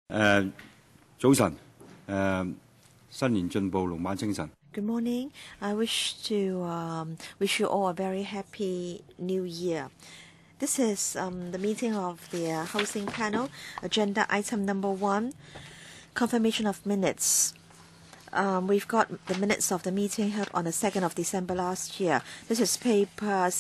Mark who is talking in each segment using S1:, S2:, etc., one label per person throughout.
S1: 早晨，新年進步，龍馬精神。
S2: Good morning. I wish to wish you all a very happy new year. This is the meeting of the housing panel. Agenda item number 1, confirmation of minutes. We've got the minutes of the meeting held on the 2nd of December last year. This is paper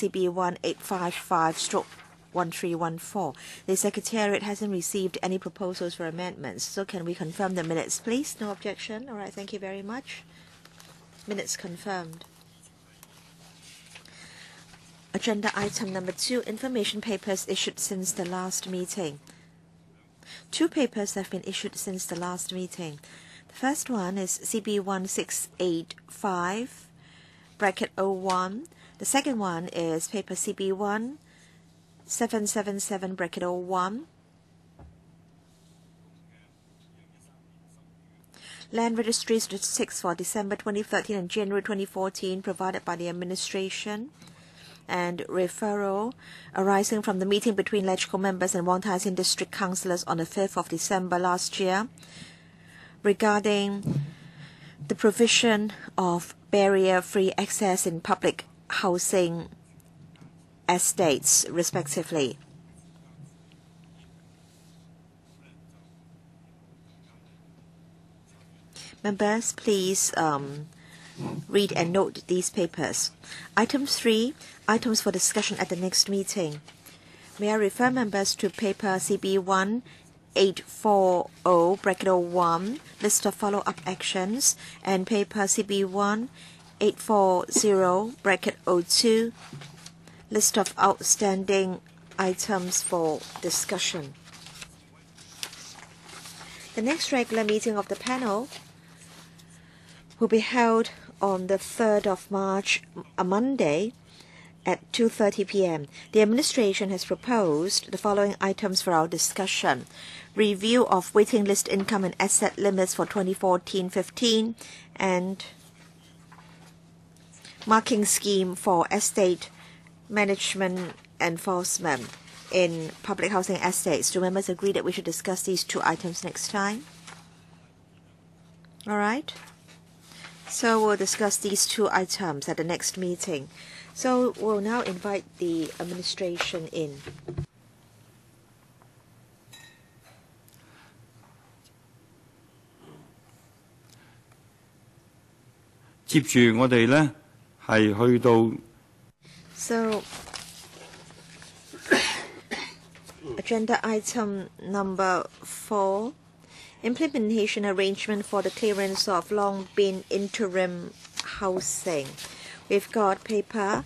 S2: CB1855/1314. The Secretariat hasn't received any proposals for amendments. So can we confirm the minutes, please? No objection? All right, thank you very much. Minutes confirmed. Agenda item number 2, information papers issued since the last meeting. 2 papers have been issued since the last meeting. The first one is CB1685/01. The second one is paper CB1777/01. Land Registry Statistics for December 2013 and January 2014 provided by the administration, and referral arising from the meeting between LegCo members and Wong District councillors on the 5th of December last year regarding the provision of barrier-free access in public housing estates, respectively. Members, please read and note these papers. Item 3, items for discussion at the next meeting. May I refer members to paper CB1840/01, list of follow-up actions, and paper CB1840/02, list of outstanding items for discussion. The next regular meeting of the panel will be held on the 3rd of March, a Monday, at 2:30 p.m. The administration has proposed the following items for our discussion: review of waiting list income and asset limits for 2014-15, and marking scheme for estate management enforcement in public housing estates. Do members agree that we should discuss these 2 items next time? All right. So we'll discuss these 2 items at the next meeting. So we'll now invite the administration in.
S1: 接住我哋呢係去到
S2: So agenda item number 4. Implementation arrangement for the clearance of Long Bin interim housing. We've got paper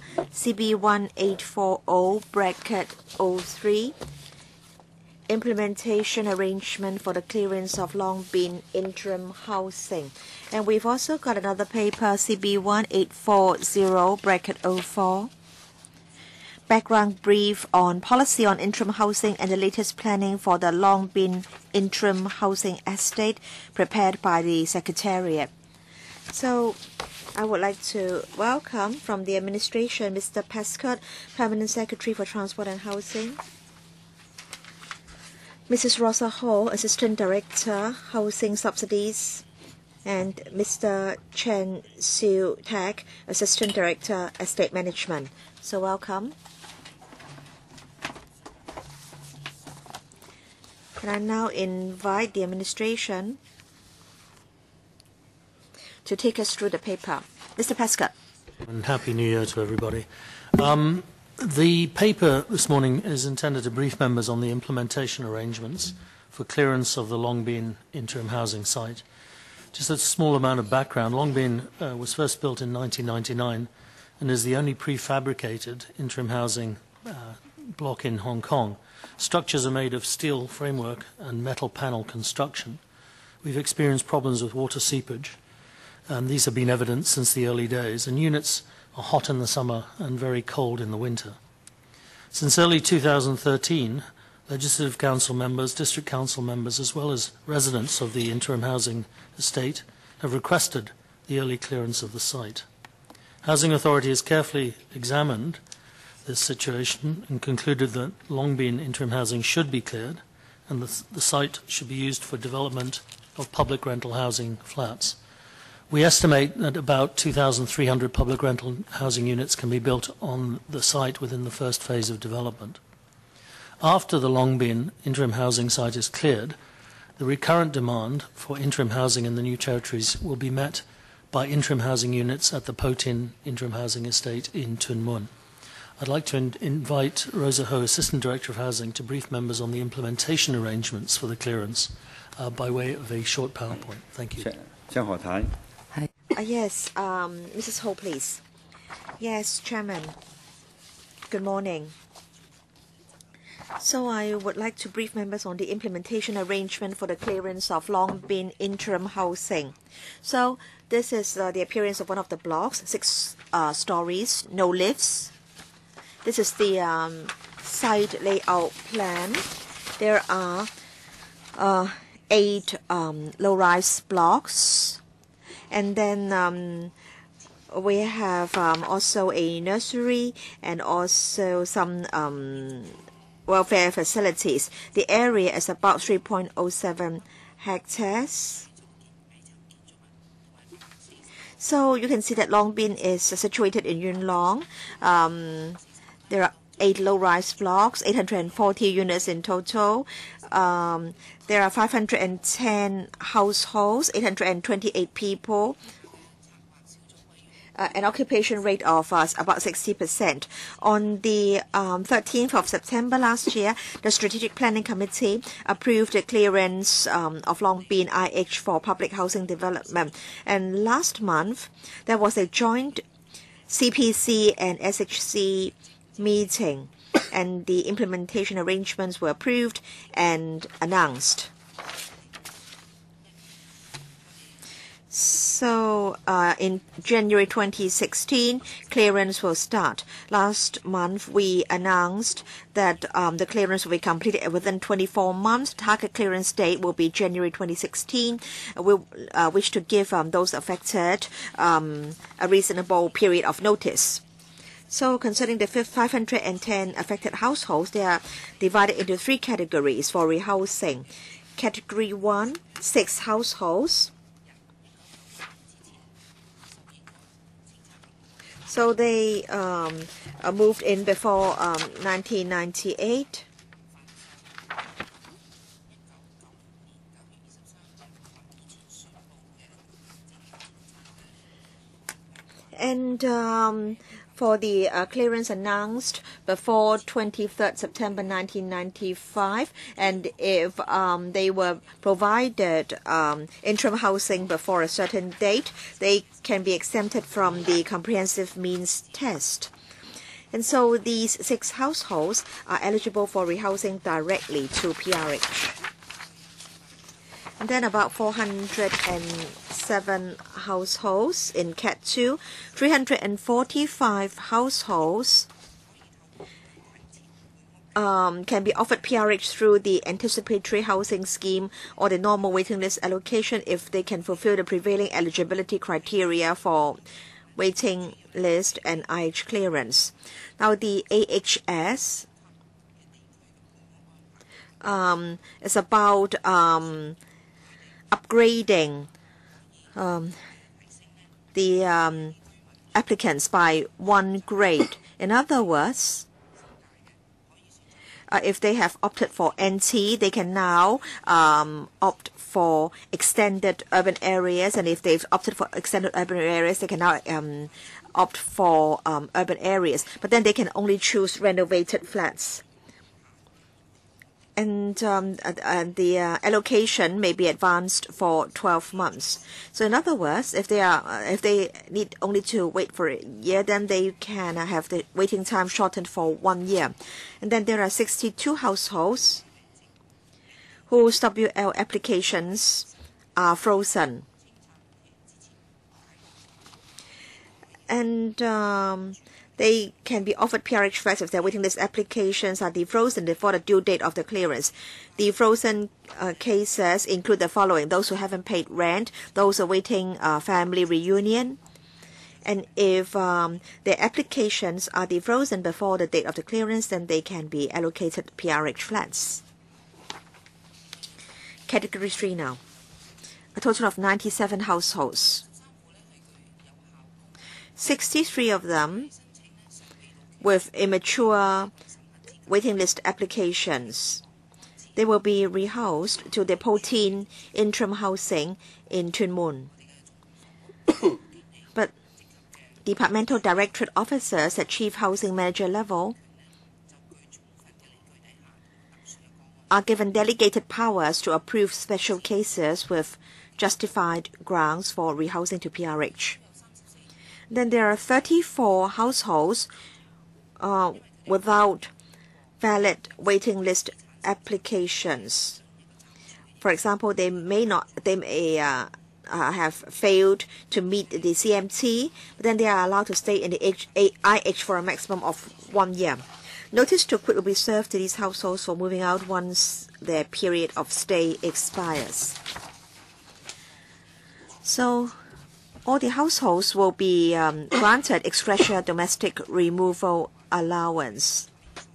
S2: CB1840/03, implementation arrangement for the clearance of Long Bin interim housing. And we've also got another paper CB1840/04, background brief on policy on interim housing and the latest planning for the Long Bin interim housing estate, prepared by the Secretariat. So I would like to welcome from the administration Mr. Prescott, Permanent Secretary for Transport and Housing; Mrs. Rosa Hall, Assistant Director, Housing Subsidies; and Mr. Chen Siu Tak, Assistant Director, Estate Management. So welcome. And I now invite the administration to take us through the paper. Mr. Prescott.
S3: And Happy New Year to everybody. The paper this morning is intended to brief members on the implementation arrangements for clearance of the Long Bin interim housing site. Just a small amount of background. Long Bin was first built in 1999 and is the only prefabricated interim housing block in Hong Kong. Structures are made of steel framework and metal panel construction. We've experienced problems with water seepage, and these have been evident since the early days, and units are hot in the summer and very cold in the winter. Since early 2013, Legislative Council members, District Council members, as well as residents of the interim housing estate have requested the early clearance of the site. Housing Authority has carefully examined this situation and concluded that Long Bin interim housing should be cleared and the site should be used for development of public rental housing flats. We estimate that about 2,300 public rental housing units can be built on the site within the first phase of development. After the Long Bin interim housing site is cleared, the recurrent demand for interim housing in the new territories will be met by interim housing units at the Po Tin interim housing estate in Tuen Mun. I'd like to invite Rosa Ho, Assistant Director of Housing, to brief members on the implementation arrangements for the clearance by way of a short PowerPoint. Thank you.
S2: Yes, Mrs. Ho, please. Yes, Chairman. Good morning. So I would like to brief members on the implementation arrangement for the clearance of Long Bin interim housing. So this is the appearance of one of the blocks, 6 stories, no lifts. This is the site layout plan. There are 8 low-rise blocks. And then we have also a nursery and also some welfare facilities. The area is about 3.07 hectares. So you can see that Long Bin is situated in Yuen Long. There are 8 low-rise blocks, 840 units in total. There are 510 households, 828 people, an occupation rate of about 60%. On the 13th of September last year, the Strategic Planning Committee approved the clearance of Long Bin IH for public housing development. And last month, there was a joint CPC and SHC meeting, and the implementation arrangements were approved and announced. So in January 2016, clearance will start. Last month, we announced that the clearance will be completed within 24 months. Target clearance date will be January 2016. We wish to give those affected a reasonable period of notice. So concerning the 510 affected households, they are divided into 3 categories for rehousing. Category 1, 6 households. So they moved in before 1998. And for the clearance announced before 23rd September 1995, and if they were provided interim housing before a certain date, they can be exempted from the comprehensive means test. And so these 6 households are eligible for rehousing directly to PRH. And then about 407 households in Cat 2, 345 households can be offered PRH through the anticipatory housing scheme or the normal waiting list allocation if they can fulfill the prevailing eligibility criteria for waiting list and IH clearance. Now the AHS is about upgrading the applicants by 1 grade. In other words, if they have opted for NT, they can now opt for extended urban areas, and if they've opted for extended urban areas, they can now opt for urban areas. But then they can only choose renovated flats. And the allocation may be advanced for 12 months. So in other words, if they need only to wait for a year, then they can have the waiting time shortened for 1 year. And then there are 62 households whose WL applications are frozen. And they can be offered PRH flats if their waiting list applications are defrozen before the due date of the clearance. The frozen cases include the following: those who haven't paid rent, those awaiting family reunion, and if their applications are defrozen before the date of the clearance, then they can be allocated PRH flats. Category 3 now. A total of 97 households. 63 of them with immature waiting list applications. They will be rehoused to the 14 interim housing in Tuen Mun. But departmental directorate officers at chief housing manager level are given delegated powers to approve special cases with justified grounds for rehousing to PRH. Then there are 34 households without valid waiting list applications. For example, they may have failed to meet the CMT, but then they are allowed to stay in the IH for a maximum of 1 year. Notice to quit will be served to these households for moving out once their period of stay expires. So all the households will be granted ex gratia domestic removal allowance.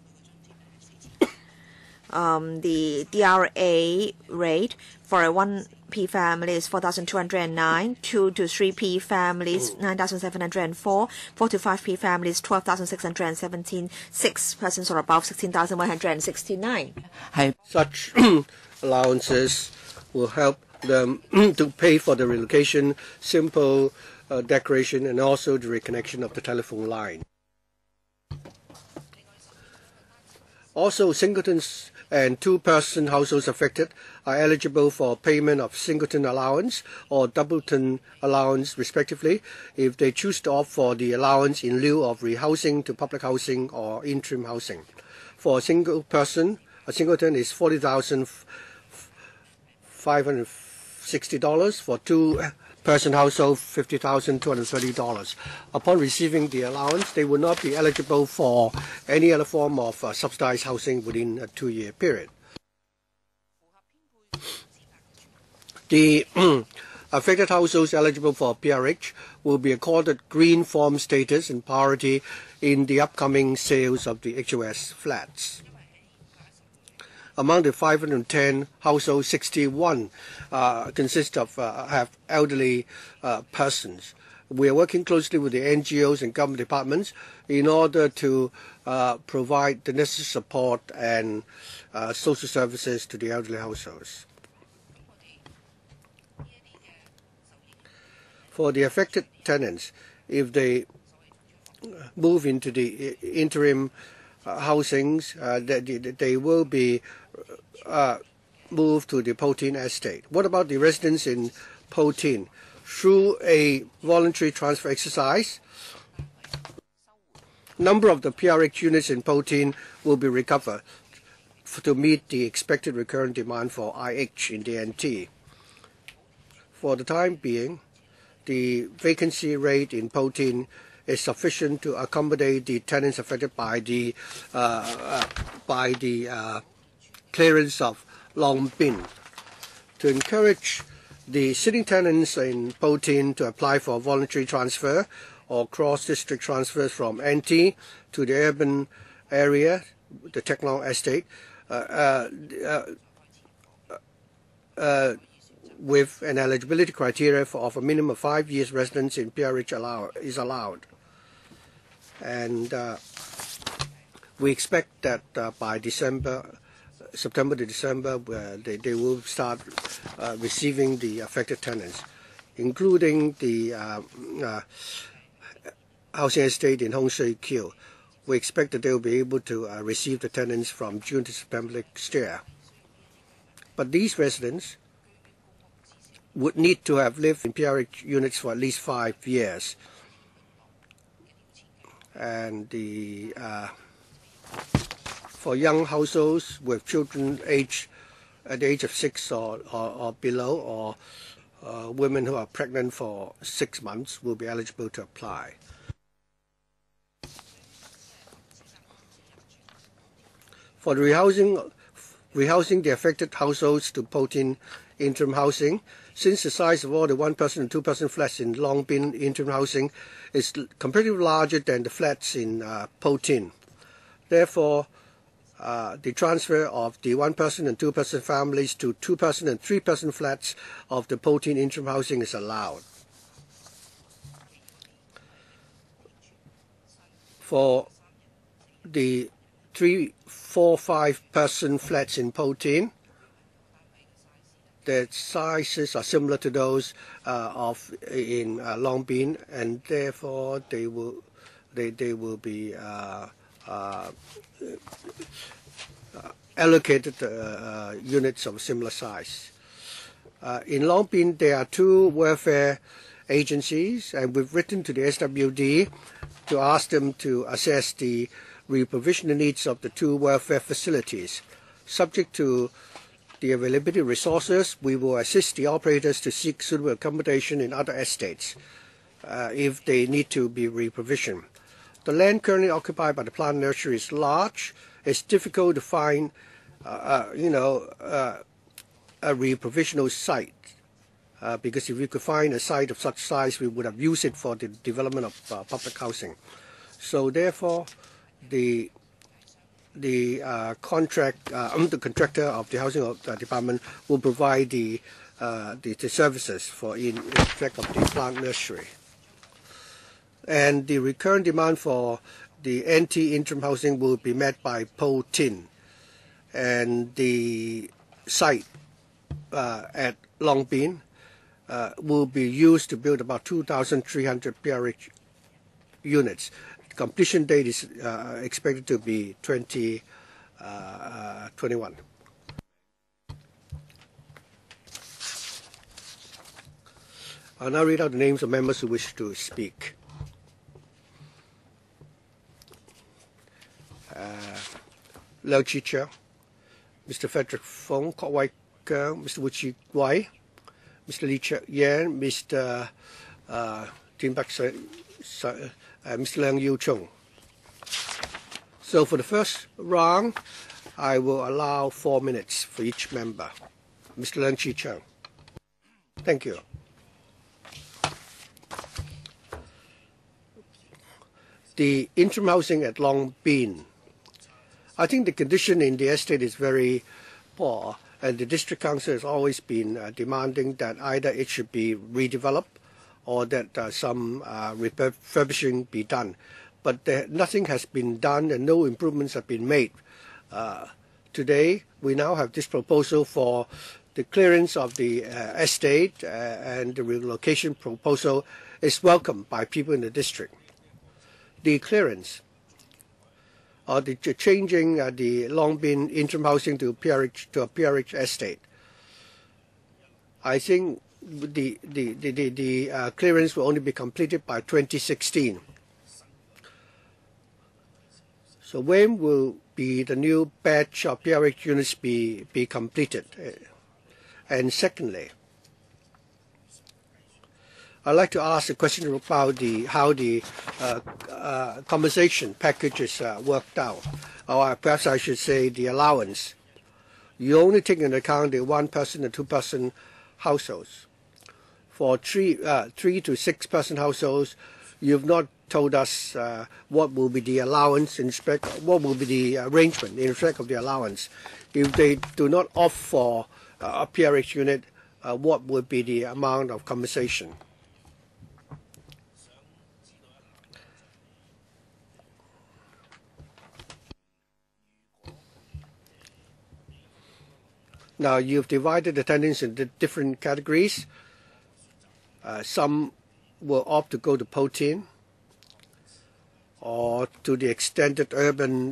S2: The DRA rate for a 1P family is 4,209, 2 to 3P families 9,704, 4 to 5P families 12,617, 6 persons or above 16,169.
S4: Such allowances will help them to pay for the relocation, simple decoration, and also the reconnection of the telephone line. Also, singletons and two-person households affected are eligible for payment of singleton allowance or doubleton allowance respectively if they choose to opt for the allowance in lieu of rehousing to public housing or interim housing. For a single person, a singleton is $40,560. For two-person household, $50,230. Upon receiving the allowance, they will not be eligible for any other form of subsidized housing within a 2-year period. The affected households eligible for PRH will be accorded green form status and priority in the upcoming sales of the HOS flats. Among the 510 households, 61 consist of have elderly persons. We are working closely with the NGOs and government departments in order to provide the necessary support and social services to the elderly households. For the affected tenants, if they move into the interim housings, they will be moved to the Po Tin estate. What about the residents in Po Tin? Through a voluntary transfer exercise, number of the PRH units in Po Tin will be recovered to meet the expected recurrent demand for IH in the NT. For the time being, the vacancy rate in Po Tin is sufficient to accommodate the tenants affected by the clearance of Long Bin. To encourage the sitting tenants in Po Tin to apply for voluntary transfer or cross-district transfers from NT to the urban area, the Tek Long estate, with an eligibility criteria of a minimum of 5 years residence in PRH is allowed. And we expect that by September to December, they will start receiving the affected tenants, including the housing estate in Hong Shui Kiu. We expect that they will be able to receive the tenants from June to September next year. But these residents would need to have lived in PRH units for at least 5 years. And for young households with children at the age of 6 or below, or women who are pregnant for 6 months will be eligible to apply. For the rehousing the affected households to Po Tin interim housing, since the size of all the 1-person and 2-person flats in Long Bin interim housing is comparatively larger than the flats in Po Tin. Therefore, the transfer of the one-person and two-person families to two-person and three-person flats of the Po-Tin interim housing is allowed. For the 3, 4, 5-person flats in Po-Tin, their sizes are similar to those in Long Bin, and therefore they will be allocated units of similar size. In Long Bin, there are 2 welfare agencies, and we've written to the SWD to ask them to assess the reprovisioning needs of the 2 welfare facilities. Subject to the availability of resources, we will assist the operators to seek suitable accommodation in other estates if they need to be reprovisioned. The land currently occupied by the plant nursery is large. It's difficult to find, a reprovisional site because if we could find a site of such size, we would have used it for the development of public housing. So therefore, the contractor of the housing department will provide the services for in respect of the plant nursery. And the recurrent demand for the NT interim housing will be met by Po-Tin, and the site at Long Bin will be used to build about 2,300 PRH units. The completion date is expected to be 2021. I'll now read out the names of members who wish to speak. Liao Chi-Chiang, Mr. Frederick Fong, Kok Wai Keung, Mr. Wu Chi Wai, Mr. Lee Cheuk Yan, Mr. Tin Bak Mr. Leung Yu Chung. So for the first round, I will allow 4 minutes for each member. Mr. Leung Chi-Chiang. Thank you. The interim housing at Long Bin. I think the condition in the estate is very poor, and the district council has always been demanding that either it should be redeveloped or that some refurbishing be done. But nothing has been done and no improvements have been made. Today, we now have this proposal for the clearance of the estate, and the relocation proposal is welcomed by people in the district. The clearance or the changing the Long Bin interim housing to a PRH estate. I think the clearance will only be completed by 2016. So when will be the new batch of PRH units be completed? And secondly, I'd like to ask a question about how the compensation package is worked out, or perhaps I should say the allowance. You only take into account the one-person and two-person households. For 3 to 6-person households, you've not told us what will be the allowance in respect, what will be the arrangement in respect of the allowance. If they do not opt for a PRH unit, what would be the amount of compensation? Now, you've divided the tenants into different categories. Some will opt to go to Po-Tin or to the extended urban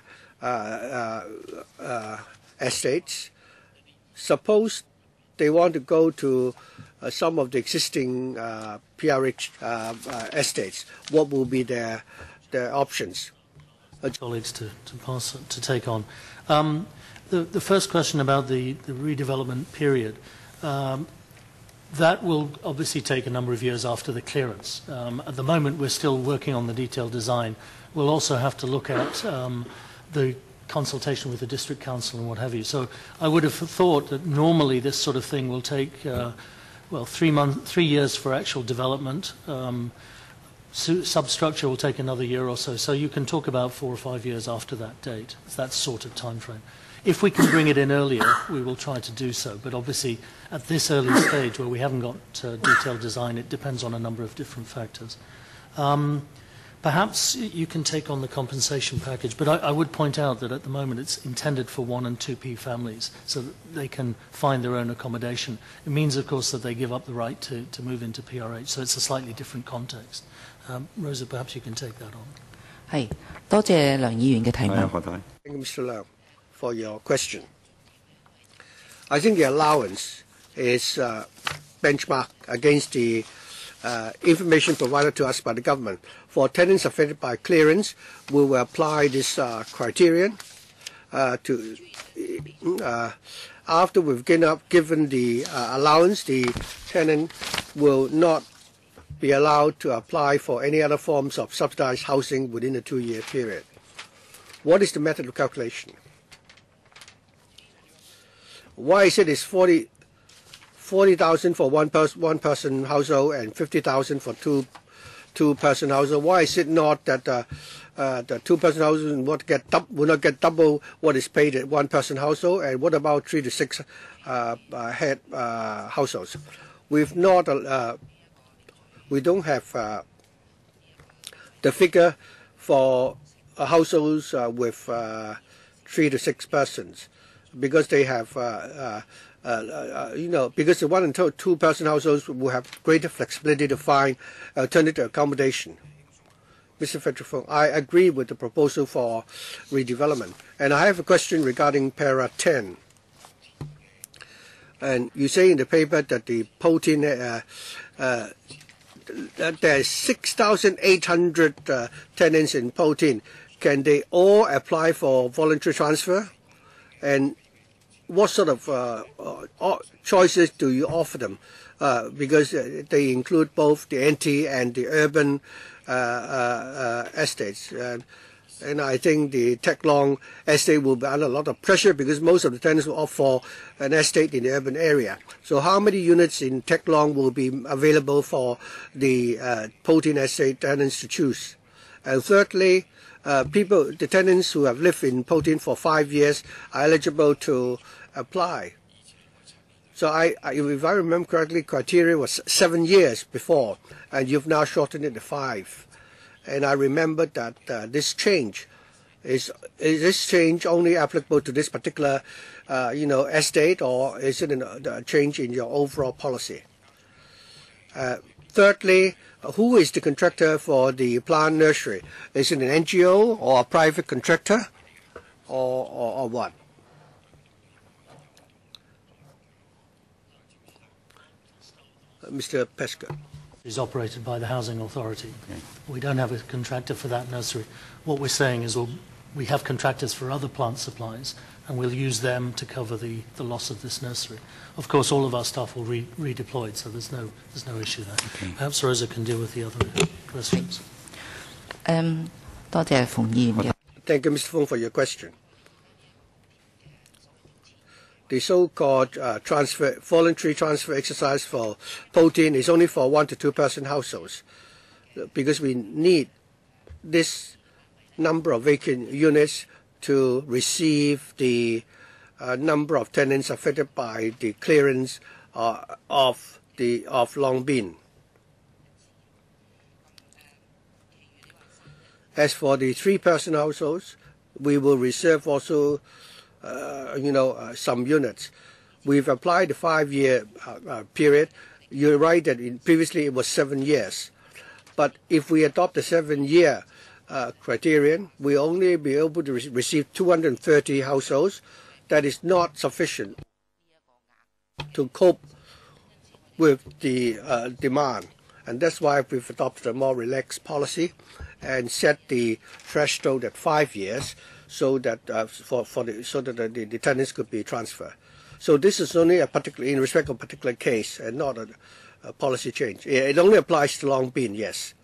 S4: estates. Suppose they want to go to some of the existing PRH estates. What will be their options?
S3: Colleagues to take on. The first question about the redevelopment period, that will obviously take a number of years after the clearance. At the moment, we're still working on the detailed design. We'll also have to look at the consultation with the district council and what have you. So I would have thought that normally this sort of thing will take, 3 years for actual development, substructure will take another year or so. So you can talk about 4 or 5 years after that date. It's that sort of time frame. If we can bring it in earlier, we will try to do so. But obviously, at this early stage where we haven't got detailed design, it depends on a number of different factors. Perhaps you can take on the compensation package, but I would point out that at the moment it's intended for 1 and 2P families, so that they can find their own accommodation. It means, of course, that they give up the right to move into PRH, so it's a slightly different context. Rosa, perhaps you can take that on.
S5: 係，多謝梁議員嘅提問。
S4: Thank you, Mr. Lau, for your question. I think the allowance is benchmarked against the information provided to us by the government. For tenants affected by clearance, we will apply this criterion after we've given the allowance, the tenant will not be allowed to apply for any other forms of subsidized housing within a 2-year period. What is the method of calculation? Why is it is 40,000 for one person household and 50,000 for two-person household? Why is it not that the two-person household will not get double what is paid at one-person household? And what about 3 to 6 head households? We don't have the figure for households with 3 to 6 persons, because they have because the 1 and 2-person households will have greater flexibility to find alternative accommodation. Mr. Federer, I agree with the proposal for redevelopment. And I have a question regarding para 10. And you say in the paper that the Potin, that there are 6,800 tenants in Potin. Can they all apply for voluntary transfer? And what sort of choices do you offer them? Because they include both the NT and the urban estates. And I think the Tek Long estate will be under a lot of pressure because most of the tenants will opt for an estate in the urban area. So how many units in Tek Long will be available for the Potin estate tenants to choose? And thirdly, the tenants who have lived in Potin for 5 years are eligible to apply. So if I remember correctly, criteria was 7 years before, and you've now shortened it to 5. And I remember that this change is this change only applicable to this particular estate, or is it a change in your overall policy? Thirdly, who is the contractor for the plant nursery? Is it an NGO or a private contractor, or what? Mr. Pesca.
S3: Is operated by the Housing Authority. Okay. We don't have a contractor for that nursery. What we're saying is we have contractors for other plant supplies, and we'll use them to cover the loss of this nursery. Of course, all of our staff will redeployed, so there's no issue there. Okay. Perhaps Rosa can deal with the other questions.
S5: Thank
S4: you, Mr. Fong, for your question. The so-called voluntary transfer exercise for Potin is only for 1 to 2-person households, because we need this number of vacant units to receive the number of tenants affected by the clearance of Long Bin. As for the 3-person households, we will reserve also some units. We've applied the 5-year period. You're right that previously it was 7 years. But if we adopt the 7-year criterion, we only be able to receive 230 households. That is not sufficient to cope with the demand. And that's why we've adopted a more relaxed policy and set the threshold at 5 years, so that the tenants could be transferred. So this is only in respect of a particular case and not a policy change. It only applies to Long Bin, yes.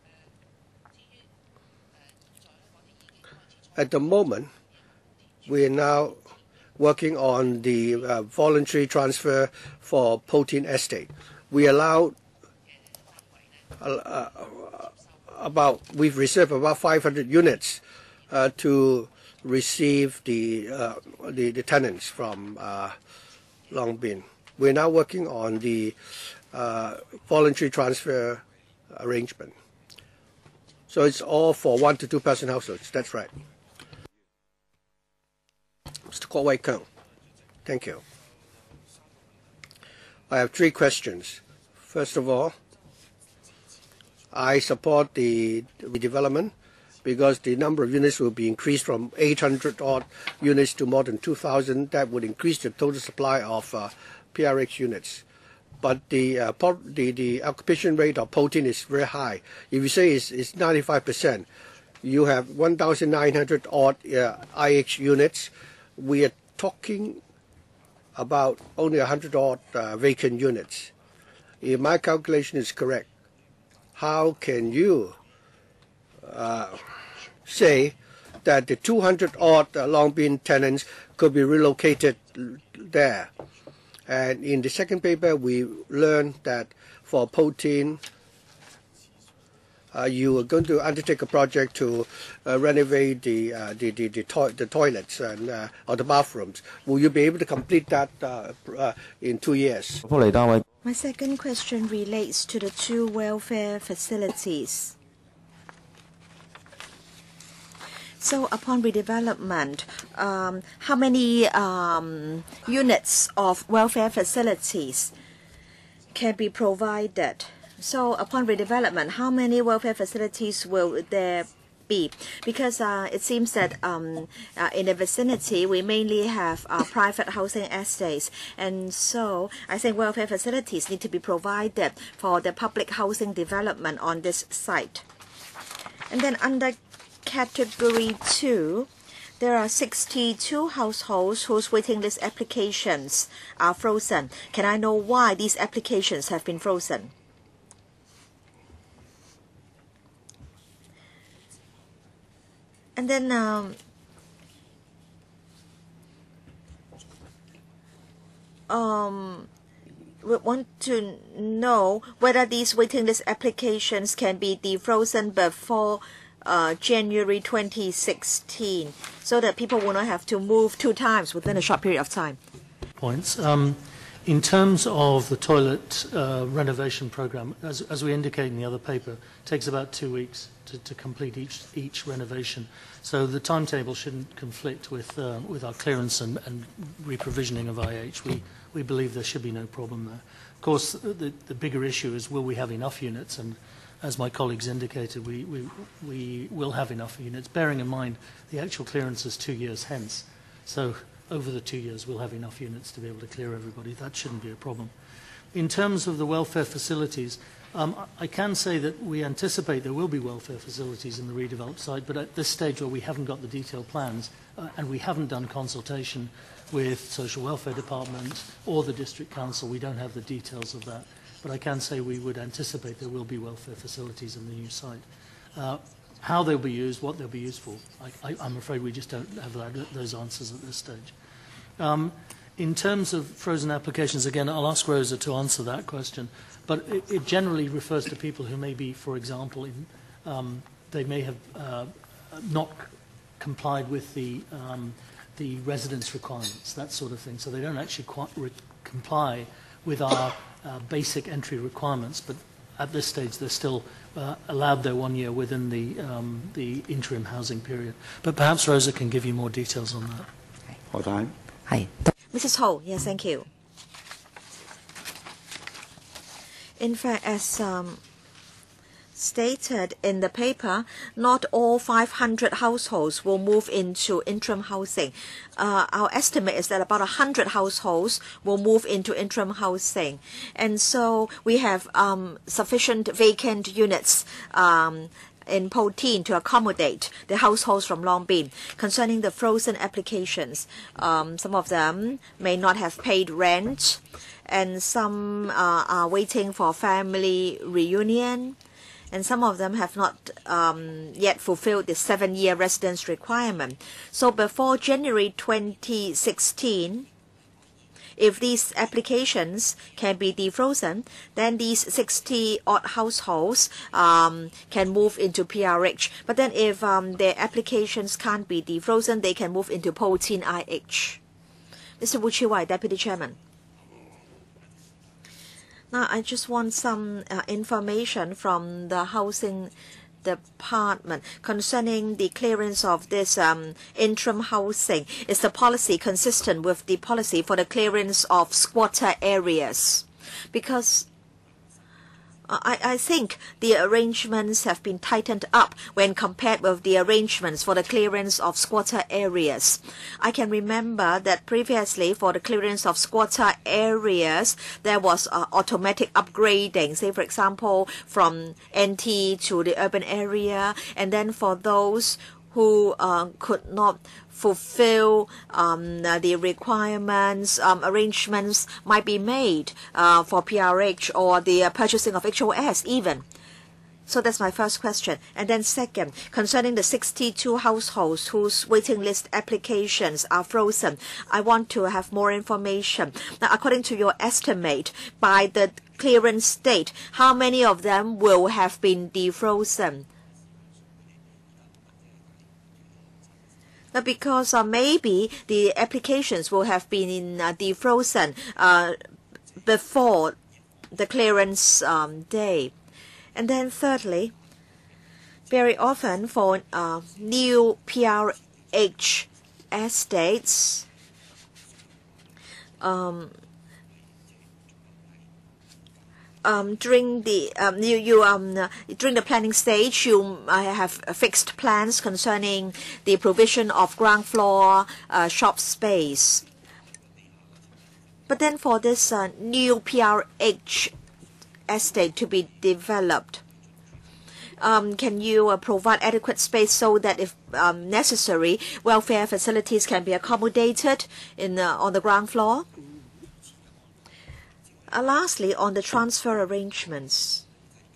S4: At the moment, we are now working on the voluntary transfer for Potin Estate. We allow we've reserved about 500 units to receive the tenants from Long Bin. We're now working on the voluntary transfer arrangement. So it's all for 1 to 2 person households. That's right. Mr. Kwok Wai Keung, thank you. I have 3 questions. First of all, I support the development because the number of units will be increased from 800 odd units to more than 2,000. That would increase the total supply of PRH units. But the occupation rate of Potin is very high. If you say it's 95%, you have 1,900 odd IH units. We are talking about only 100 odd vacant units. If my calculation is correct, how can you say that the 200 odd Long Bin tenants could be relocated there? And in the second paper, we learned that for Potin, you are going to undertake a project to renovate the toilets and or the bathrooms. Will you be able to complete that in 2 years?
S2: My second question relates to the 2 welfare facilities. So upon redevelopment, how many units of welfare facilities can be provided? So upon redevelopment, how many welfare facilities will there be? Because it seems that in the vicinity, we mainly have private housing estates. And so I think welfare facilities need to be provided for the public housing development on this site. And then under Category 2, there are 62 households whose waiting list applications are frozen. Can I know why these applications have been frozen? And then we want to know whether these waiting list applications can be defrozen before January 2016, so that people will not have to move 2 times within a short period of time.
S3: Points. In terms of the toilet renovation program, as we indicate in the other paper, it takes about 2 weeks to complete each renovation. So the timetable shouldn't conflict with our clearance and reprovisioning of IH. We believe there should be no problem there. Of course, the bigger issue is, will we have enough units? And as my colleagues indicated, we will have enough units, bearing in mind the actual clearance is 2 years hence. So over the 2 years, we'll have enough units to be able to clear everybody. That shouldn't be a problem. In terms of the welfare facilities, I can say that we anticipate there will be welfare facilities in the redeveloped site, but at this stage where we haven't got the detailed plans and we haven't done consultation with Social Welfare Department or the District Council, we don't have the details of that. But I can say we would anticipate there will be welfare facilities in the new site. How they'll be used, what they'll be used for, I'm afraid we just don't have those answers at this stage. In terms of frozen applications, again, I'll ask Rosa to answer that question. But it generally refers to people who may be, for example, they may have not complied with the residence requirements, that sort of thing. So they don't actually comply with our basic entry requirements, but at this stage they're still allowed their 1 year within the interim housing period. But perhaps Rosa can give you more details on that.
S5: Hi.
S2: Mrs. Ho, yes, thank you. In fact, as stated in the paper, not all 500 households will move into interim housing. Our estimate is that about 100 households will move into interim housing. And so we have sufficient vacant units in Potin to accommodate the households from Long Bin. Concerning the frozen applications, some of them may not have paid rent, and some are waiting for family reunion, and some of them have not yet fulfilled the 7-year residence requirement. So before January 2016, If these applications can be defrozen, then these 60-odd households can move into PRH. But then if their applications can't be defrozen, they can move into 14 IH. Mr. Wu Chi-wai, Deputy Chairman. Now, I just want some information from the Housing Department concerning the clearance of this interim housing. Is the policy consistent with the policy for the clearance of squatter areas? Because I think the arrangements have been tightened up when compared with the arrangements for the clearance of squatter areas. I can remember that previously for the clearance of squatter areas, there was automatic upgrading, say for example, from NT to the urban area, and then for those who could not fulfill the requirements, arrangements might be made for PRH or the purchasing of HOS even. So that's my first question. And then second, concerning the 62 households whose waiting list applications are frozen, I want to have more information. Now, according to your estimate, by the clearance date, how many of them will have been defrozen? Because maybe the applications will have been defrozen before the clearance day. And then thirdly, very often for new PRH estates, during the during the planning stage, you have fixed plans concerning the provision of ground floor shop space. But then for this new PRH estate to be developed, can you provide adequate space so that if necessary, welfare facilities can be accommodated in on the ground floor? Lastly, on the transfer arrangements.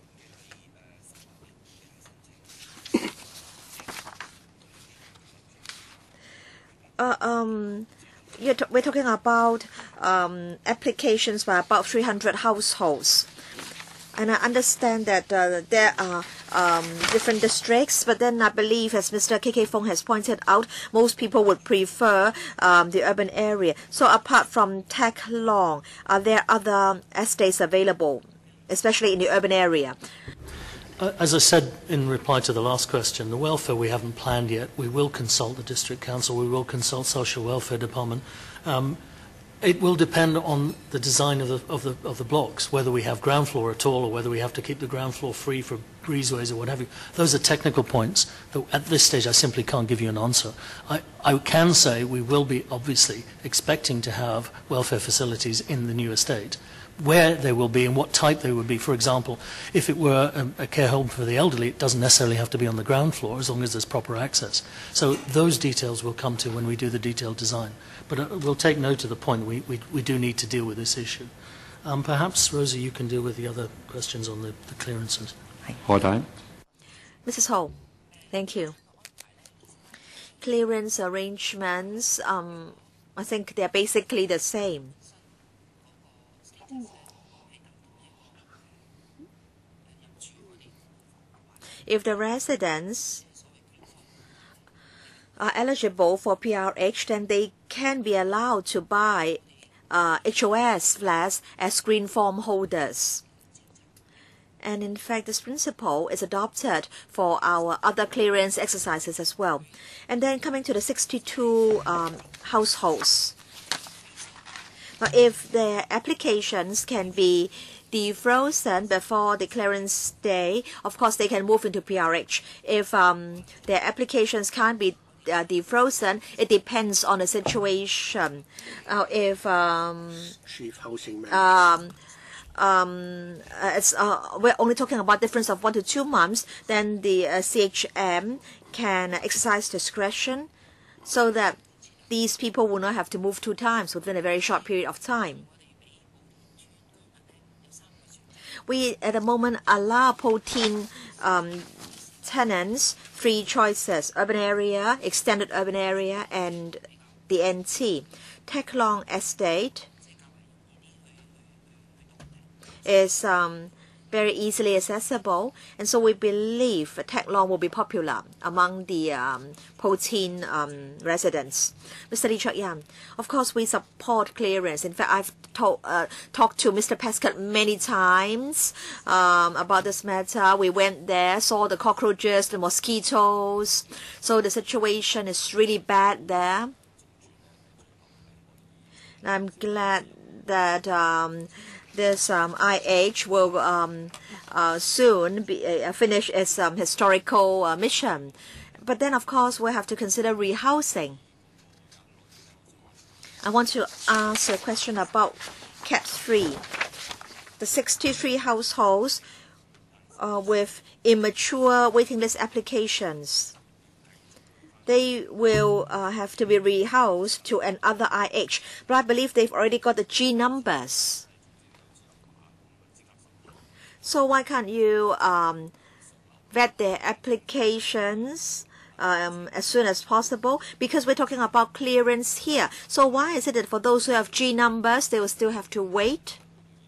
S2: We're talking about applications by about 300 households. And I understand that there are different districts, but then I believe, as Mr. KK Fong has pointed out, most people would prefer the urban area. So apart from Tek Long, are there other estates available, especially in the urban area?
S3: As I said in reply to the last question, the welfare we haven't planned yet. We will consult the District Council. We will consult Social Welfare Department. It will depend on the design of the blocks, whether we have ground floor at all or whether we have to keep the ground floor free for breezeways or what have you. Those are technical points that at this stage I simply can't give you an answer. I can say we will be obviously expecting to have welfare facilities in the new estate. Where they will be and what type they would be. For example, if it were a care home for the elderly, it doesn't necessarily have to be on the ground floor as long as there's proper access. So those details we'll come to when we do the detailed design. But we'll take note of the point. We do need to deal with this issue. Perhaps, Rosie, you can deal with the other questions on the clearances.
S2: Mrs. Ho, thank you. Clearance arrangements, I think they're basically the same. If the residents are eligible for PRH, then they can be allowed to buy HOS flats as green form holders. And in fact, this principle is adopted for our other clearance exercises as well. And then coming to the 62 households. Now, if their applications can be defrozen before the clearance day, of course they can move into PRH. If their applications can't be defrozen, it depends on the situation. If
S4: Chief Housing Manager.
S2: We're only talking about difference of 1 to 2 months, then the CHM can exercise discretion so that these people will not have to move 2 times within a very short period of time. We, at the moment, allow 14 tenants 3 choices: urban area, extended urban area, and the NT. Tek Long Estate, is very easily accessible, and so we believe tag long will be popular among the Po Tin residents. Mr. Lee Chok Yan, of course we support clearance. In fact, I've talked to Mr. Prescott many times about this matter. We went there, saw the cockroaches, the mosquitoes, so the situation is really bad there. And I'm glad that this IH will soon finish its historical mission. But then, of course, we have to consider rehousing. I want to ask a question about Cat 3. The 63 households with immature waiting list applications. They will have to be rehoused to another IH. But I believe they've already got the G numbers. So why can't you vet their applications as soon as possible? Because we're talking about clearance here. So why is it that for those who have G numbers, they will still have to wait?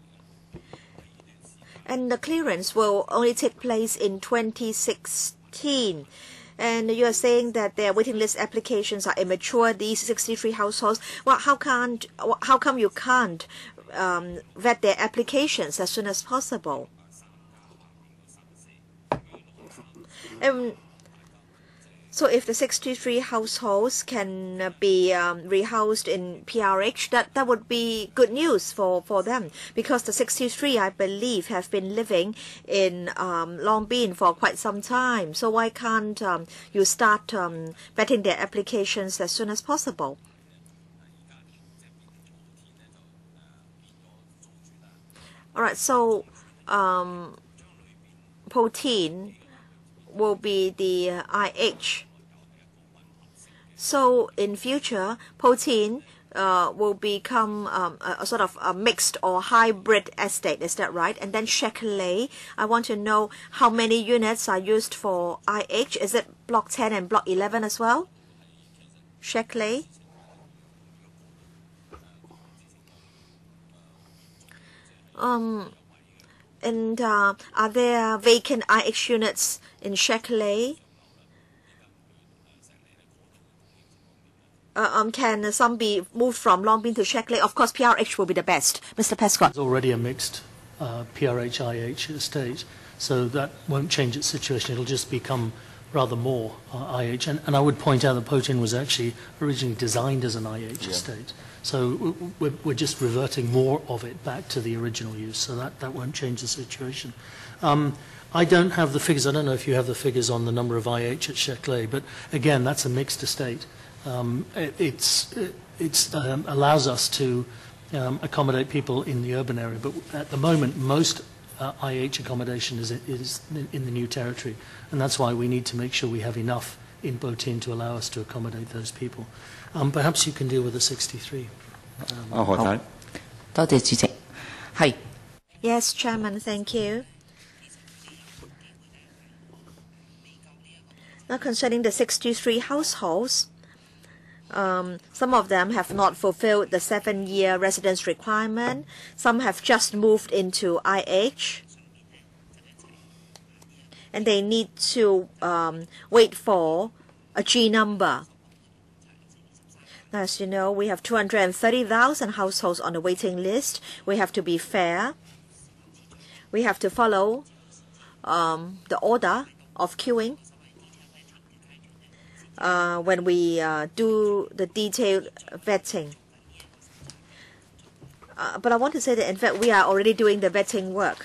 S2: And the clearance will only take place in 2016. And you are saying that their waiting list applications are immature, these 63 households. Well, how come you can't vet their applications as soon as possible? So if the 63 households can be rehoused in PRH, that would be good news for them, because the 63, I believe, have been living in Long Bin for quite some time. So why can't you start vetting their applications as soon as possible? All right, so Po Tin will be the IH. So in future, Po Tin will become a sort of a mixed or hybrid estate. Is that right? And then Châtelet, I want to know how many units are used for IH. Is it Block 10 and Block 11 as well? Châtelet. And are there vacant IH units in Châtelet? Can some be moved from Long Bin to Châtelet? Of course, PRH will be the best. Mr. Prescott.
S3: It's already a mixed PRH-IH estate, so that won't change its situation. It'll just become rather more IH. And I would point out that Po Tin was actually originally designed as an IH estate. So we're just reverting more of it back to the original use, so that won't change the situation. I don't have the figures. I don't know if you have the figures on the number of IH at Châtelet, but again, that's a mixed estate. It allows us to accommodate people in the urban area, but at the moment, most IH accommodation is in the new territory, and that's why we need to make sure we have enough in Po Tin to allow us to accommodate those people. Perhaps you can deal with the 63.
S2: Yes, Chairman, thank you. Now concerning the 63 households, some of them have not fulfilled the 7-year residence requirement. Some have just moved into IH. And they need to wait for a G number. Now, as you know, we have 230,000 households on the waiting list. We have to be fair. We have to follow the order of queuing when we do the detailed vetting. But I want to say that, in fact, we are already doing the vetting work.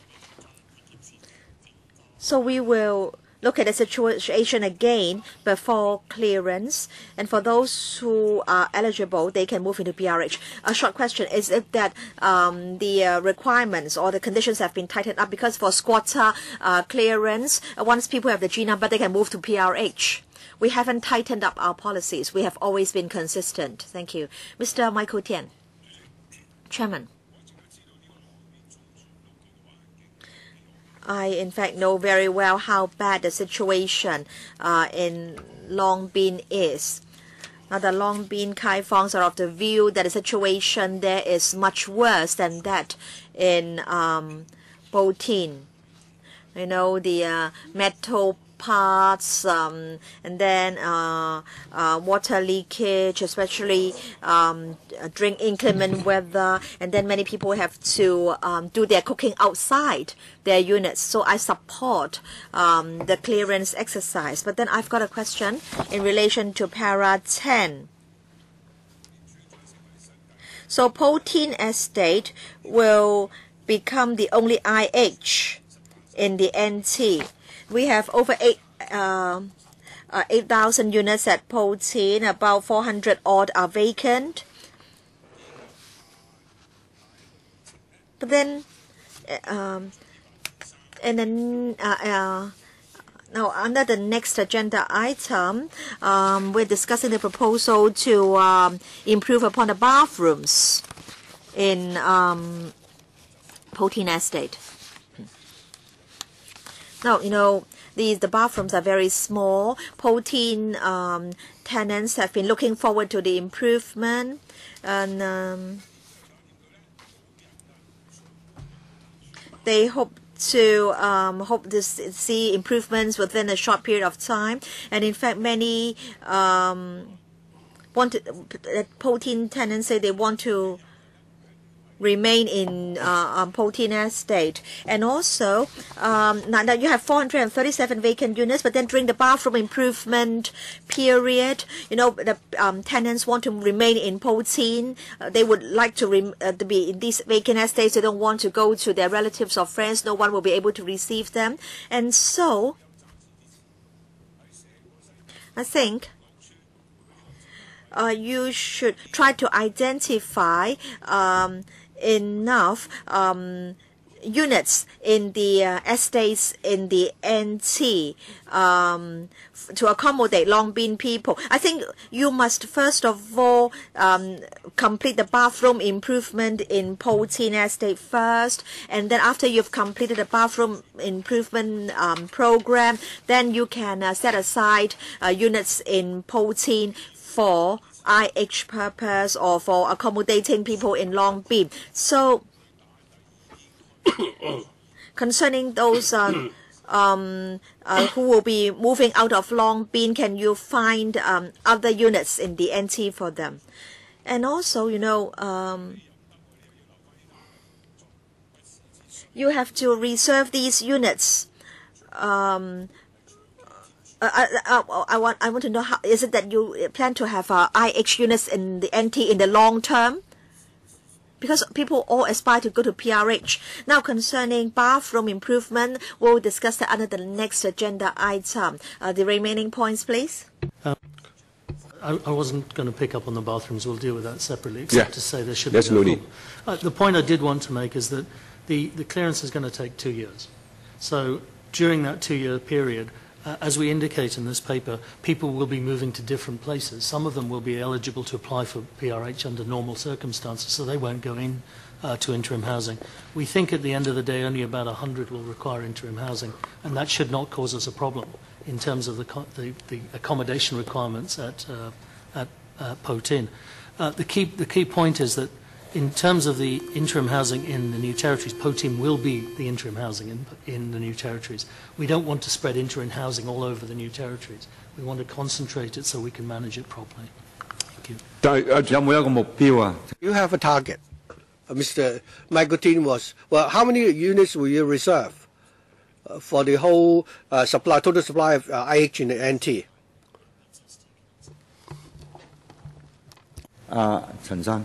S2: So we will look at the situation again before clearance. And for those who are eligible, they can move into PRH. A short question, is it that the requirements or the conditions have been tightened up? Because for squatter clearance, once people have the G number, they can move to PRH. We haven't tightened up our policies. We have always been consistent. Thank you. Mr. Michael Tian. Chairman. I, in fact, know very well how bad the situation in Long Bin is. Now the Long Bin Kai Fongs are of the view that the situation there is much worse than that in Po Tin. You know, the metal parts and then water leakage, especially during inclement weather, and then many people have to do their cooking outside their units. So I support the clearance exercise. But then I've got a question in relation to para 10. So Po Tin Estate will become the only IH in the NT. We have over 8,000 units at Po Tin. About 400 odd are vacant. But then, now under the next agenda item, we're discussing the proposal to improve upon the bathrooms in Po Tin Estate. Now, you know, the bathrooms are very small. Po Tin tenants have been looking forward to the improvement, and they hope to see improvements within a short period of time. And in fact, many Po Tin tenants say they want to remain in Po Tin Estate. And also, now you have 437 vacant units, but then during the bathroom improvement period, you know, the tenants want to remain in Po Tin. They would like to be in these vacant estates. They don't want to go to their relatives or friends. No one will be able to receive them. And so, I think you should try to identify enough units in the estates in the NT to accommodate Long Bin people. I think you must first of all complete the bathroom improvement in Po Tin Estate first, and then after you've completed the bathroom improvement program, then you can set aside units in Po Tin for IH purpose or for accommodating people in Long Bin. So, concerning those who will be moving out of Long Bin, can you find other units in the NT for them? And also, you know, you have to reserve these units. I want to know, how is it that you plan to have IH units in the NT in the long term? Because people all aspire to go to PRH. Now, concerning bathroom improvement, we'll discuss that under the next agenda item. The remaining points, please.
S3: I wasn't going to pick up on the bathrooms. We'll deal with that separately, except to say there should be
S6: no need.
S3: The point I did want to make is that the clearance is going to take 2 years. So during that 2-year period, as we indicate in this paper, people will be moving to different places. Some of them will be eligible to apply for PRH under normal circumstances, so they won't go in to interim housing. We think at the end of the day only about 100 will require interim housing, and that should not cause us a problem in terms of the accommodation requirements at Po Tin. The key point is that in terms of the interim housing in the new territories, Po Tin will be the interim housing in the new territories. We don't want to spread interim housing all over the new territories. We want to concentrate it so we can manage it properly. Thank you.
S4: You have a target. Mr. Michael Tin was, well, how many units will you reserve for the whole total supply of IH in the NT?
S1: Chen Zhang.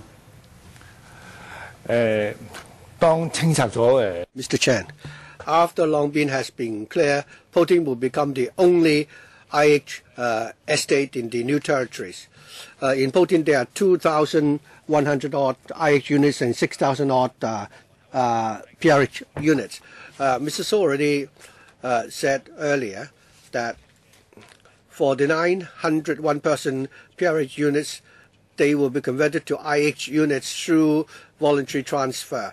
S4: Mr. Chen, after Long Bin has been clear, Po Tin will become the only IH estate in the new territories. In Po Tin, there are 2,100 odd IH units and 6,000 odd PRH units. Mr. So already said earlier that for the 900 one-person PRH units, they will be converted to IH units through voluntary transfer.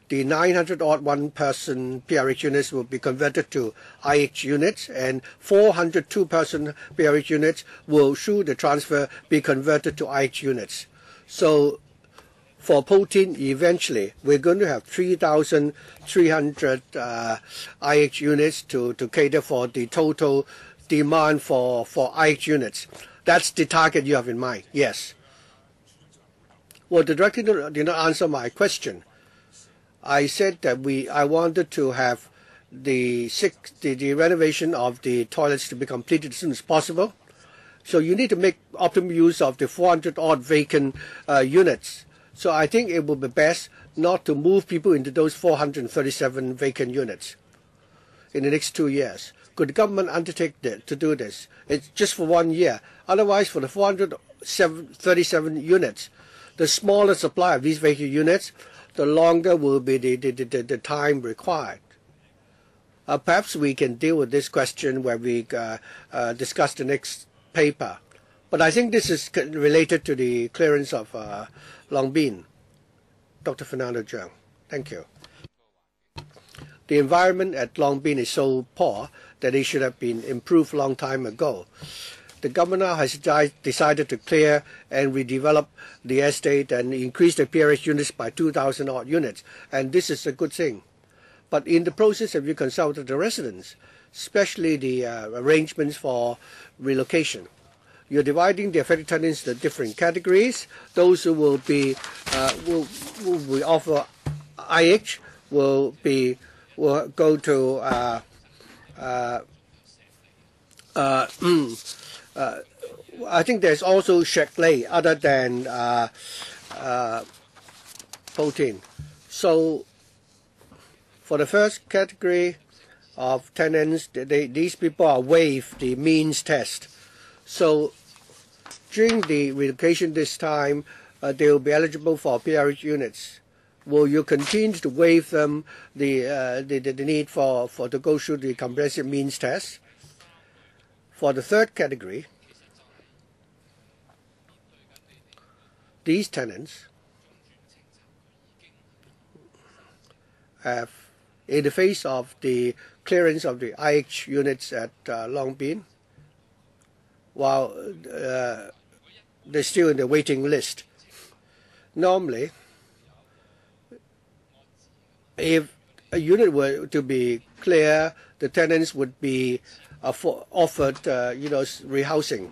S4: the 900-odd one-person PRH units will be converted to IH units, and 400 two-person PRH units will, through the transfer, be converted to IH units. So for protein, eventually, we're going to have 3,300 IH units to cater for the total demand for IH units. That's the target you have in mind, yes. Well, the director did not answer my question. I said that I wanted to have the renovation of the toilets to be completed as soon as possible. So you need to make optimum use of the 400-odd vacant units. So I think it would be best not to move people into those 437 vacant units in the next 2 years. Could the government undertake to do this? It's just for 1 year. Otherwise, for the 437 units, the smaller supply of these vacant units, the longer will be the time required. Perhaps we can deal with this question when we discuss the next paper. But I think this is related to the clearance of Long Bin. Dr. Fernando Cheung. Thank you. The environment at Long Bin is so poor that it should have been improved a long time ago. The governor has decided to clear and redevelop the estate and increase the PRH units by 2,000 odd units, and this is a good thing. But in the process, have you consulted the residents, especially the arrangements for relocation? You're dividing the affected tenants into different categories. Those who will be will offer IH will go to I think there's also Shackley other than protein. So for the first category of tenants, these people are waived the means test. So during the relocation this time, they will be eligible for PRH units. Will you continue to waive them the need for to go through the comprehensive means test? For the third category, these tenants have, in the face of the clearance of the IH units at Long Bin, while they're still in the waiting list. Normally, if a unit were to be clear, the tenants would be offered, rehousing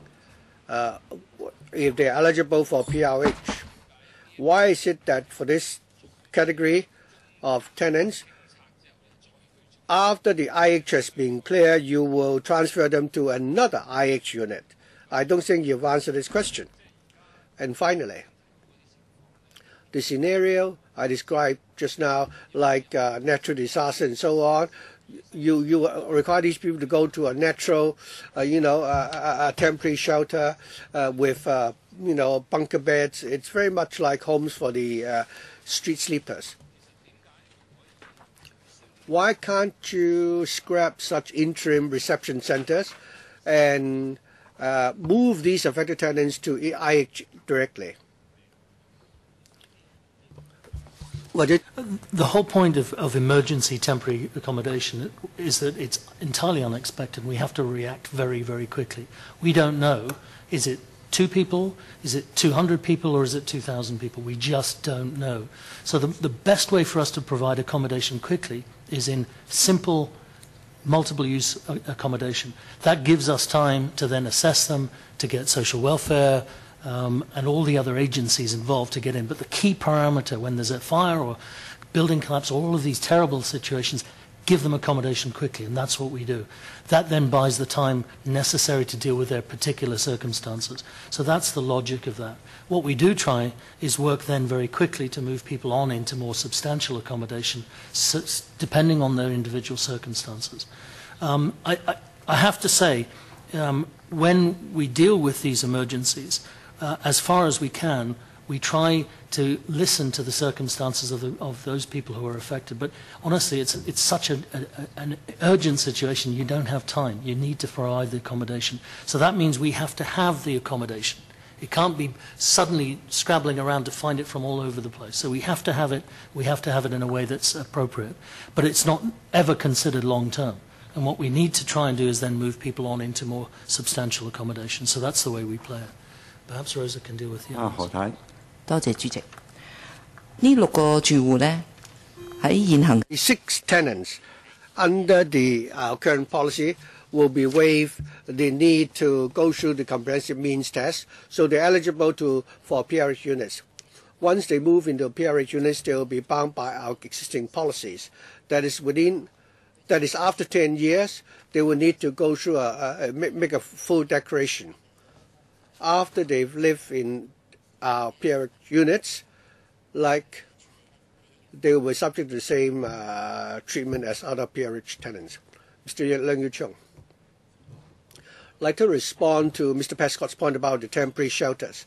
S4: if they're eligible for PRH. Why is it that for this category of tenants, after the IH has been cleared, you will transfer them to another IH unit? I don't think you've answered this question. And finally, the scenario I described just now, like natural disaster and so on, you require these people to go to a natural, a temporary shelter with, bunker beds. It's very much like homes for the street sleepers. Why can't you scrap such interim reception centers and move these affected tenants to IH directly?
S3: The whole point of emergency temporary accommodation is that it's entirely unexpected. We have to react very, very quickly. We don't know, is it 2 people, is it 200 people, or is it 2,000 people? We just don't know. So the best way for us to provide accommodation quickly is in simple, multiple-use accommodation. That gives us time to then assess them, to get social welfare, and all the other agencies involved to get in. But the key parameter when there's a fire or building collapse, all of these terrible situations, give them accommodation quickly, and that's what we do. That then buys the time necessary to deal with their particular circumstances. So that's the logic of that. What we do try is work then very quickly to move people on into more substantial accommodation, depending on their individual circumstances. I have to say, when we deal with these emergencies, as far as we can, we try to listen to the circumstances of those people who are affected. But honestly, it's such an urgent situation, you don't have time. You need to provide the accommodation. So that means we have to have the accommodation. It can't be suddenly scrabbling around to find it from all over the place. So we have to have it in a way that's appropriate. But it's not ever considered long term. And what we need to try and do is then move people on into more substantial accommodation. So that's the way we play it. Perhaps Rosa can deal with the others.
S1: 何太。
S5: 多謝主席。呢6個住戶呢，喺現行
S4: 6 tenants under the current policy will be waived the need to go through the comprehensive means test, so they're eligible for PRH units. Once they move into PRH units, they will be bound by our existing policies. That is after 10 years, they will need to go through make a full declaration. After they've lived in our PRH units, like they will be subject to the same treatment as other PRH tenants. Mr. Leung Yu Chung. I'd like to respond to Mr. Prescott's point about the temporary shelters.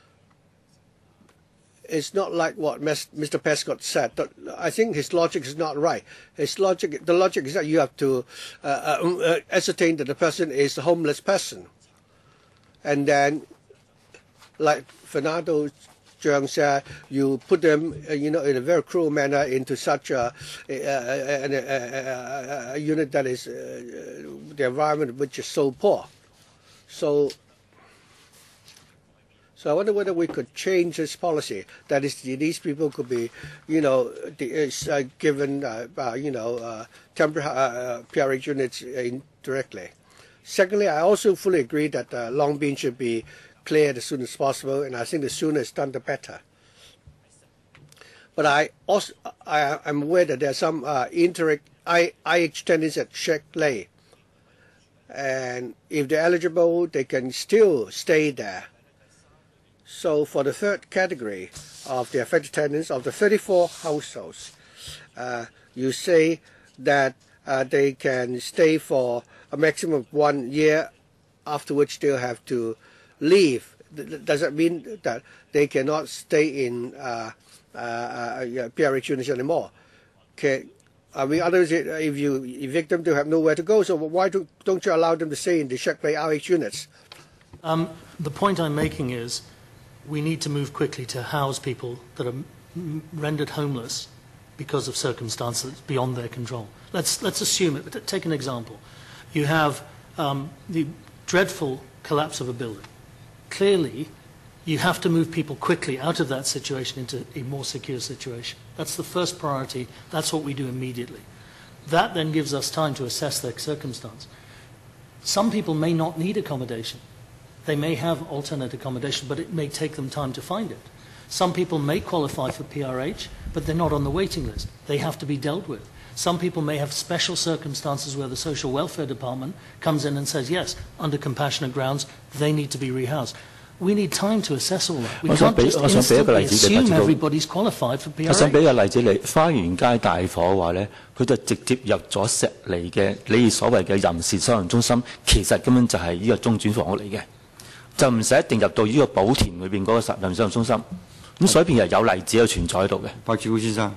S4: It's not like what Mr. Prescott said. I think his logic is not right. The logic is that you have to ascertain that the person is a homeless person. And then, like Fernando Zhang said, you put them, in a very cruel manner into such a unit that is the environment which is so poor. So I wonder whether we could change this policy. That is, these people could be, given, temporary PRH units directly. Secondly, I also fully agree that Long Bean should be cleared as soon as possible, and I think the sooner it's done, the better. But I'm aware that there are some IH tenants at Shek Lay, and if they're eligible, they can still stay there. So for the third category of the affected tenants, of the 34 households, you say that they can stay for a maximum of 1 year, after which they'll have to leave. Does that mean that they cannot stay in PRH units anymore? Others, if you evict them, they'll have nowhere to go. So why don't you allow them to stay in the Shek Lay RH units?
S3: The point I'm making is we need to move quickly to house people that are rendered homeless because of circumstances beyond their control. Let's assume it. Take an example. You have the dreadful collapse of a building. Clearly, you have to move people quickly out of that situation into a more secure situation. That's the first priority. That's what we do immediately. That then gives us time to assess their circumstance. Some people may not need accommodation. They may have alternate accommodation, but it may take them time to find it. Some people may qualify for PRH, but they're not on the waiting list. They have to be dealt with. Some people may have special circumstances where the social welfare department comes in and says, yes, under compassionate grounds, they need to be rehoused. We need time to assess all that. We can't just instantly assume everybody's qualified for PRH.
S6: 我想俾個例子你，花園街大火話咧，佢就直接入咗石梨嘅你所謂嘅臨時收容中心，其實根本就係呢個中轉房屋嚟嘅，就唔使一定入到呢個寶田裏邊嗰個臨時收容中心。咁所以變係有例子有存在喺度嘅。白志高先生。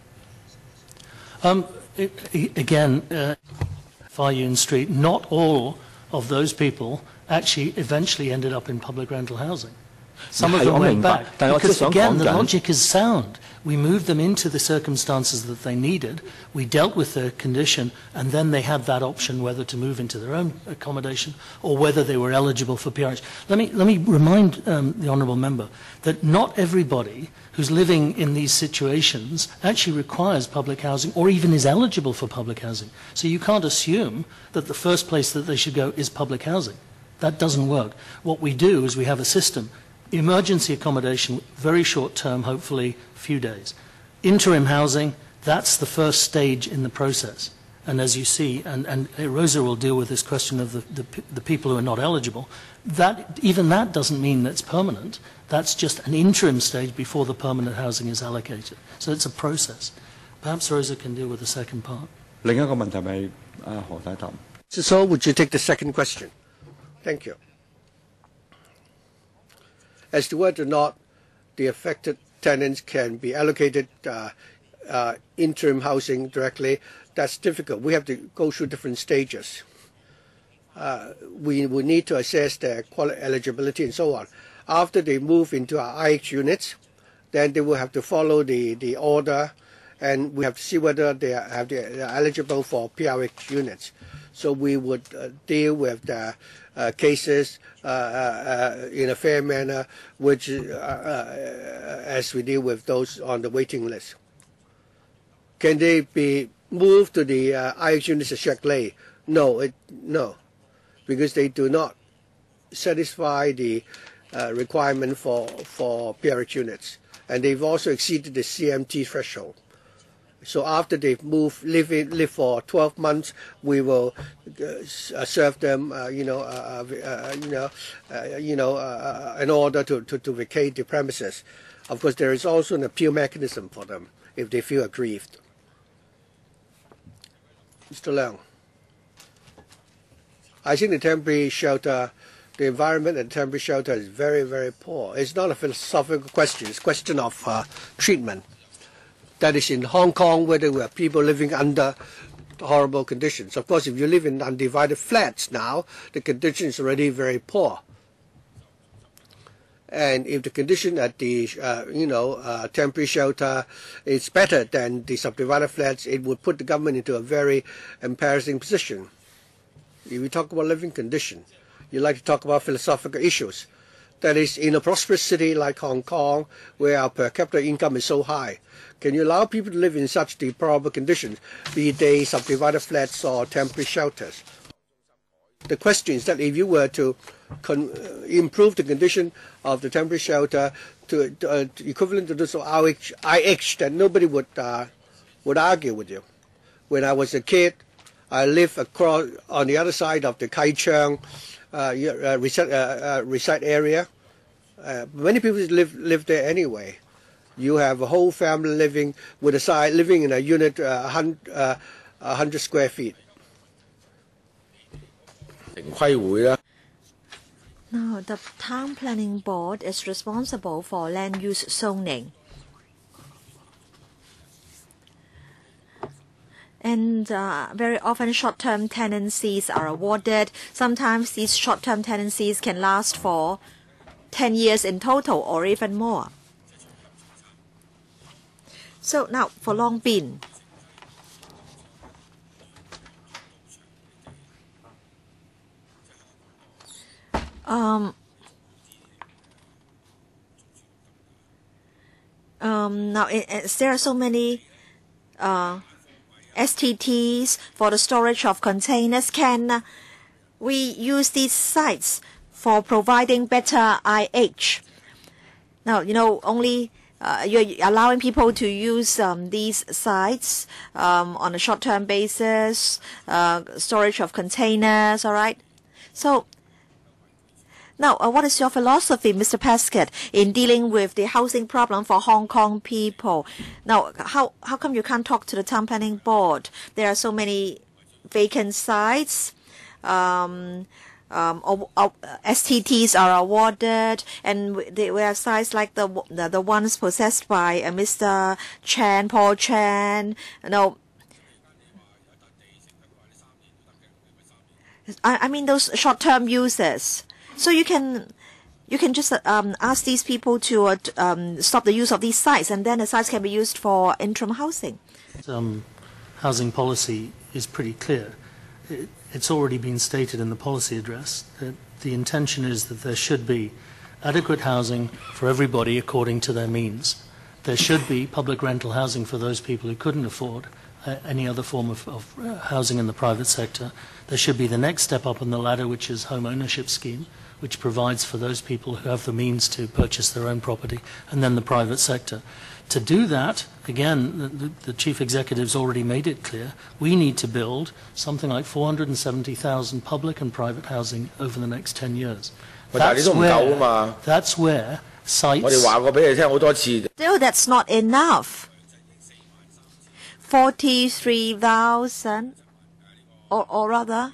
S3: Again, Fayun Street, not all of those people actually eventually ended up in public rental housing. Some of them went back. Because again, the logic is sound. We moved them into the circumstances that they needed. We dealt with their condition, and then they had that option whether to move into their own accommodation or whether they were eligible for PRH. Let me remind the honourable member that not everybody who's living in these situations actually requires public housing or even is eligible for public housing. So you can't assume that the first place that they should go is public housing. That doesn't work. What we do is we have a system. Emergency accommodation, very short term, hopefully a few days. Interim housing, that's the first stage in the process. And as you see, and Rosa will deal with this question of the people who are not eligible, even that doesn't mean that's permanent. That's just an interim stage before the permanent housing is allocated. So it's a process. Perhaps Rosa can deal with the second part.
S1: 另一個問題咪何太答。
S4: So would you take the second question? Thank you. As to whether or not the affected tenants can be allocated interim housing directly, that's difficult. We have to go through different stages. We need to assess their eligibility and so on. After they move into our IH units, then they will have to follow the order, and we have to see whether they are eligible for PRH units. So we would deal with the cases in a fair manner, which as we deal with those on the waiting list. Can they be moved to the IH units at Chaclay? No, because they do not satisfy the requirement for PRH units, and they've also exceeded the CMT threshold. So after they've moved, live for 12 months, we will serve them, an order to vacate the premises. Of course, there is also an appeal mechanism for them if they feel aggrieved. Mr. Leung, I think the temporary shelter, the environment at the temporary shelter is very, very poor. It's not a philosophical question. It's a question of treatment. That is in Hong Kong, whether we have people living under horrible conditions. Of course, if you live in undivided flats now, the condition is already very poor. And if the condition at the temporary shelter is better than the subdivided flats, it would put the government into a very embarrassing position. If we talk about living condition, you like to talk about philosophical issues. That is, in a prosperous city like Hong Kong, where our per capita income is so high, can you allow people to live in such deplorable conditions, be they subdivided flats or temporary shelters? The question is that if you were to improve the condition of the temporary shelter to equivalent to those of IH, then nobody would argue with you. When I was a kid, I lived across on the other side of the Kai Chang reside area. Many people live there anyway. You have a whole family living in a unit 100 square feet.
S2: Now, the Town Planning Board is responsible for land use zoning. And very often short-term tenancies are awarded. Sometimes these short-term tenancies can last for 10 years in total or even more. So now for Long Bin. Now there are so many STTs for the storage of containers. Can we use these sites for providing better IH? Now, only you're allowing people to use these sites on a short-term basis, storage of containers, all right? So now, what is your philosophy, Mr. Pescott, in dealing with the housing problem for Hong Kong people? Now, how come you can't talk to the Town Planning Board? There are so many vacant sites. STTs are awarded, and we have sites like the ones possessed by Mr. Chan, Paul Chan. I mean those short-term users. So you can just ask these people to stop the use of these sites, and then the sites can be used for interim housing.
S3: Housing policy is pretty clear. It's already been stated in the policy address that the intention is that there should be adequate housing for everybody according to their means. There should be public rental housing for those people who couldn't afford any other form of housing in the private sector. There should be the next step up on the ladder, which is home ownership scheme, which provides for those people who have the means to purchase their own property, and then the private sector. To do that, again, the Chief Executive's already made it clear, we need to build something like 470,000 public and private housing over the next 10 years. That's where sites...
S2: Still, that's not enough. 43,000, or rather,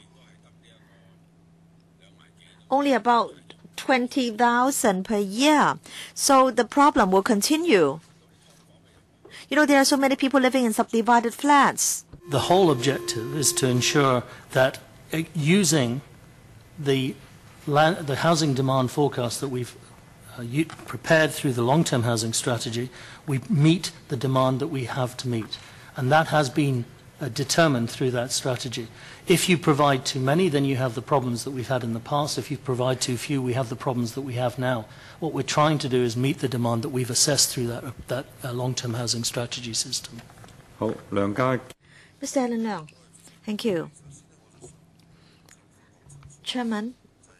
S2: only about 20,000 per year. So the problem will continue. There are so many people living in subdivided flats.
S3: The whole objective is to ensure that using the housing demand forecast that we've prepared through the long-term housing strategy, we meet the demand that we have to meet. And that has been determined through that strategy. If you provide too many, then you have the problems that we've had in the past. If you provide too few, we have the problems that we have now. What we're trying to do is meet the demand that we've assessed through that long-term housing strategy system.
S1: 好，梁家
S2: Mr. Alan Leung, thank you. Chairman,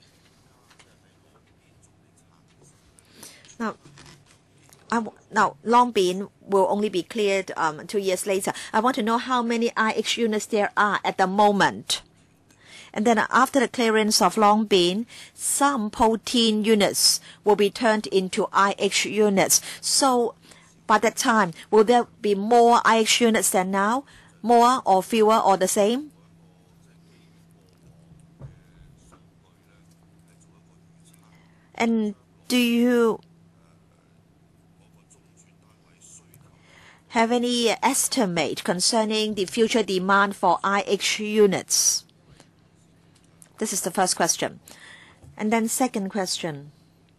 S2: now Long Bin will only be cleared 2 years later. I want to know how many IH units there are at the moment. And then after the clearance of Long Bin, some protein units will be turned into IH units. So by that time, will there be more IH units than now? More or fewer or the same? And do you have any estimate concerning the future demand for IH units? This is the first question. And then second question.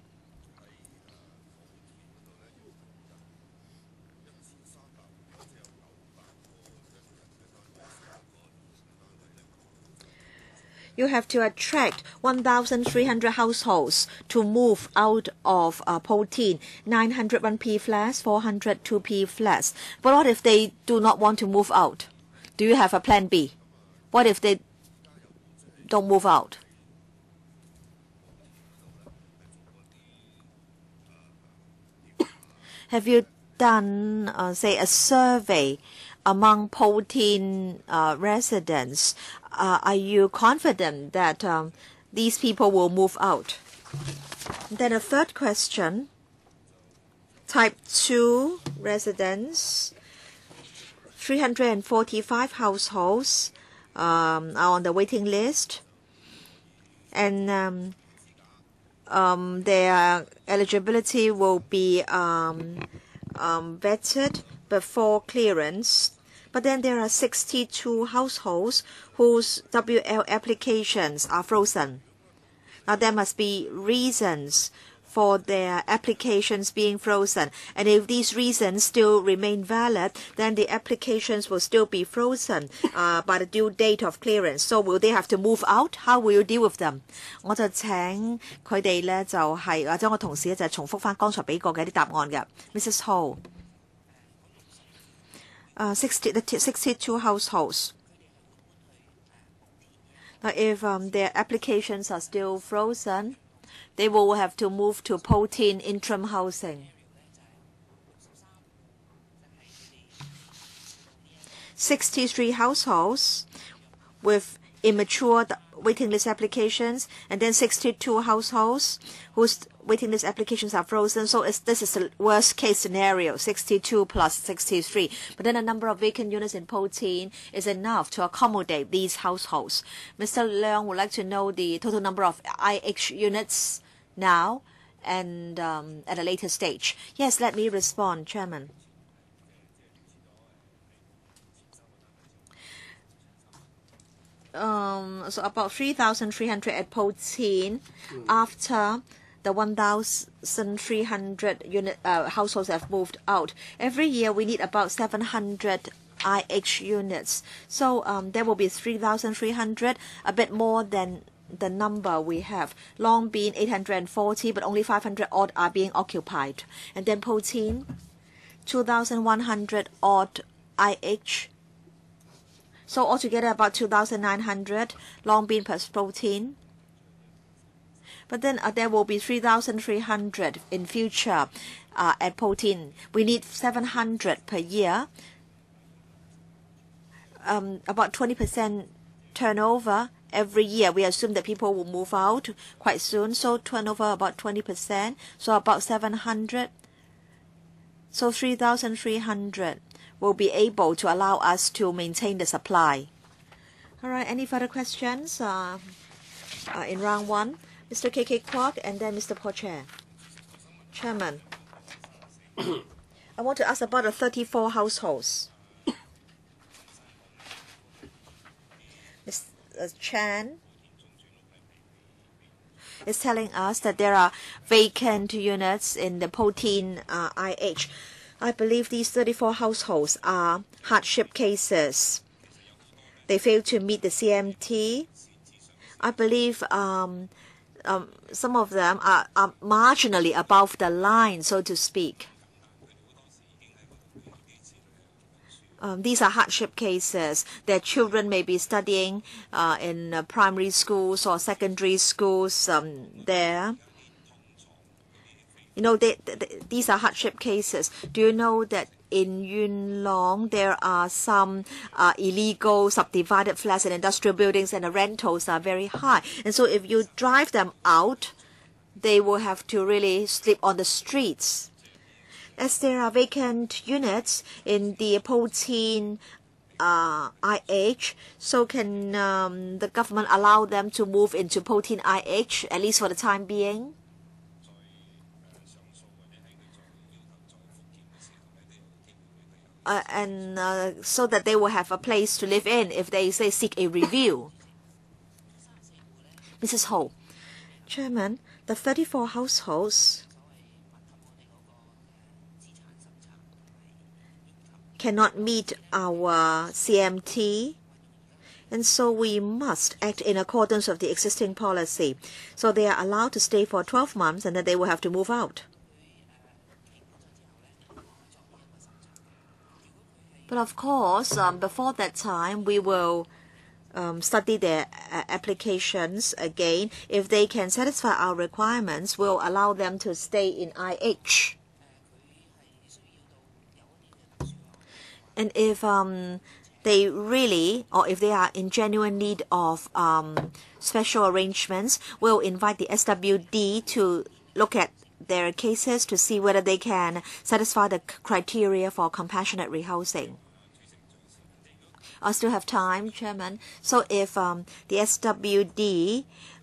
S2: You have to attract 1,300 households to move out of 14, 900 1P flats, 400 2P flats. But what if they do not want to move out? Do you have a plan B? What if they don't move out? Have you done, say, a survey among protein residents? Are you confident that these people will move out? Then a third question. Type 2 residents, 345 households are on the waiting list. And their eligibility will be vetted before clearance. But then there are 62 households whose WL applications are frozen. Now there must be reasons for their applications being frozen. And if these reasons still remain valid, then the applications will still be frozen by the due date of clearance. So will they have to move out? How will you deal with them? 我就請佢哋咧就係或者我同事咧就係重複翻剛才俾過嘅啲答案嘅。Mrs. Ho. 62 households. Now, if their applications are still frozen, they will have to move to protein interim housing. 63 households with immature waiting list applications, and then 62 households whose waiting list applications are frozen. So this is the worst case scenario, 62 plus 63. But then the number of vacant units in protein is enough to accommodate these households. Mr. Leung would like to know the total number of IH units now and at a later stage. Yes, let me respond, Chairman. So about 3,300 at protein after the 1,300 households have moved out. Every year we need about 700 IH units. So there will be 3,300, a bit more than the number we have. Long Bin 840, but only 500 odd are being occupied. And then protein, 2,100 odd IH. So altogether about 2,900 Long Bin plus protein. But then there will be 3,300 in future at protein. We need 700 per year. About 20% turnover every year. We assume that people will move out quite soon. So turnover about 20%. So about 700. So 3,300 will be able to allow us to maintain the supply. All right, any further questions in round one? Mr. K.K. Kwok and then Mr. Poche. Chairman, I want to ask about the 34 households. Mr. Chan, is telling us that there are vacant units in the 14 IH. I believe these 34 households are hardship cases. They fail to meet the CMT. I believe some of them are marginally above the line, so to speak. These are hardship cases. Their children may be studying in primary schools or secondary schools there. You know, these are hardship cases. Do you know that in Yuen Long there are some illegal subdivided flats and industrial buildings, and the rentals are very high? And so if you drive them out, they will have to really sleep on the streets. As there are vacant units in the 14 IH, so can the government allow them to move into 14 IH, at least for the time being? So that they will have a place to live in if they say seek a review. Mrs. Ho. Chairman, the 34 households cannot meet our CMT, and so we must act in accordance with the existing policy. So they are allowed to stay for 12 months and then they will have to move out. But of course, before that time, we will study their applications again. If they can satisfy our requirements, we'll allow them to stay in IH. And if they really, or if they are in genuine need of special arrangements, we'll invite the SWD to look at their cases to see whether they can satisfy the criteria for compassionate rehousing. I still have time, Chairman. So if the SWD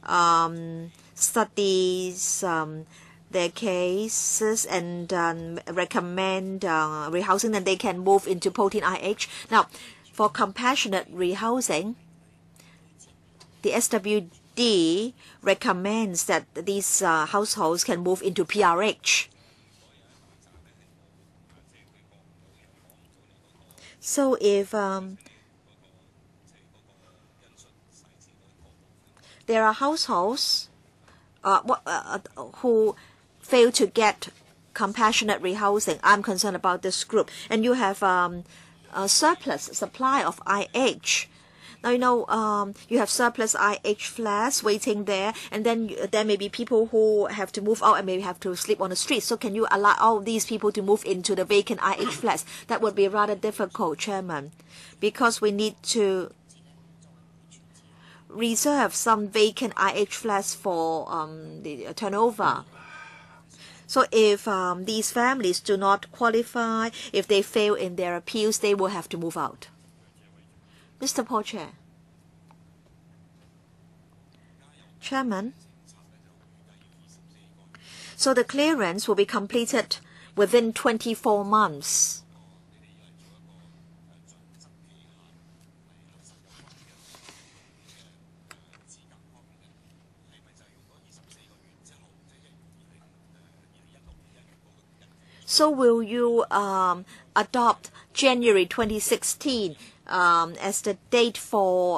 S2: studies their cases and recommend rehousing, then they can move into 14 IH. Now, for compassionate rehousing, the SWD recommends that these households can move into PRH. So if there are households who fail to get compassionate rehousing, I'm concerned about this group, and you have a surplus supply of IH. Now, you know, you have surplus IH flats waiting there, and then there may be people who have to move out and maybe have to sleep on the street. So can you allow all these people to move into the vacant IH flats? That would be rather difficult, Chairman, because we need to reserve some vacant IH flats for the turnover. So if these families do not qualify, if they fail in their appeals, they will have to move out. Mr. Paul Chair. Chairman, so the clearance will be completed within 24 months. So will you adopt January 2016 as the date for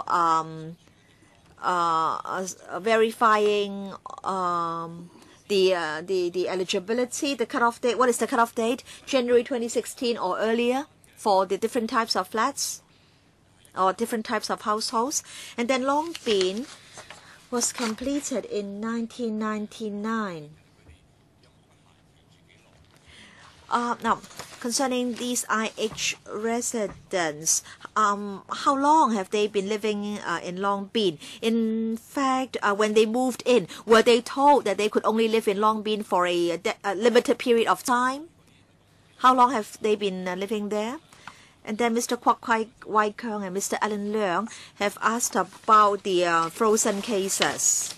S2: verifying the eligibility, the cutoff date? What is the cutoff date? January 2016 or earlier for the different types of flats or different types of households? And then Long Bin was completed in 1999. Now, concerning these IH residents, how long have they been living in Long Bin? In fact, when they moved in, were they told that they could only live in Long Bin for a limited period of time? How long have they been living there? And then Mr. Kwok Wai Keung and Mr. Alan Leung have asked about the frozen cases.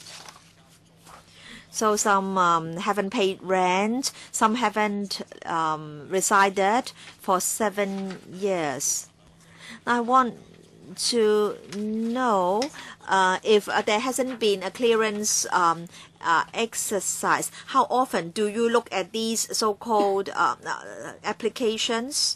S2: So some haven't paid rent, some haven't resided for 7 years. I want to know if there hasn't been a clearance exercise. How often do you look at these so-called applications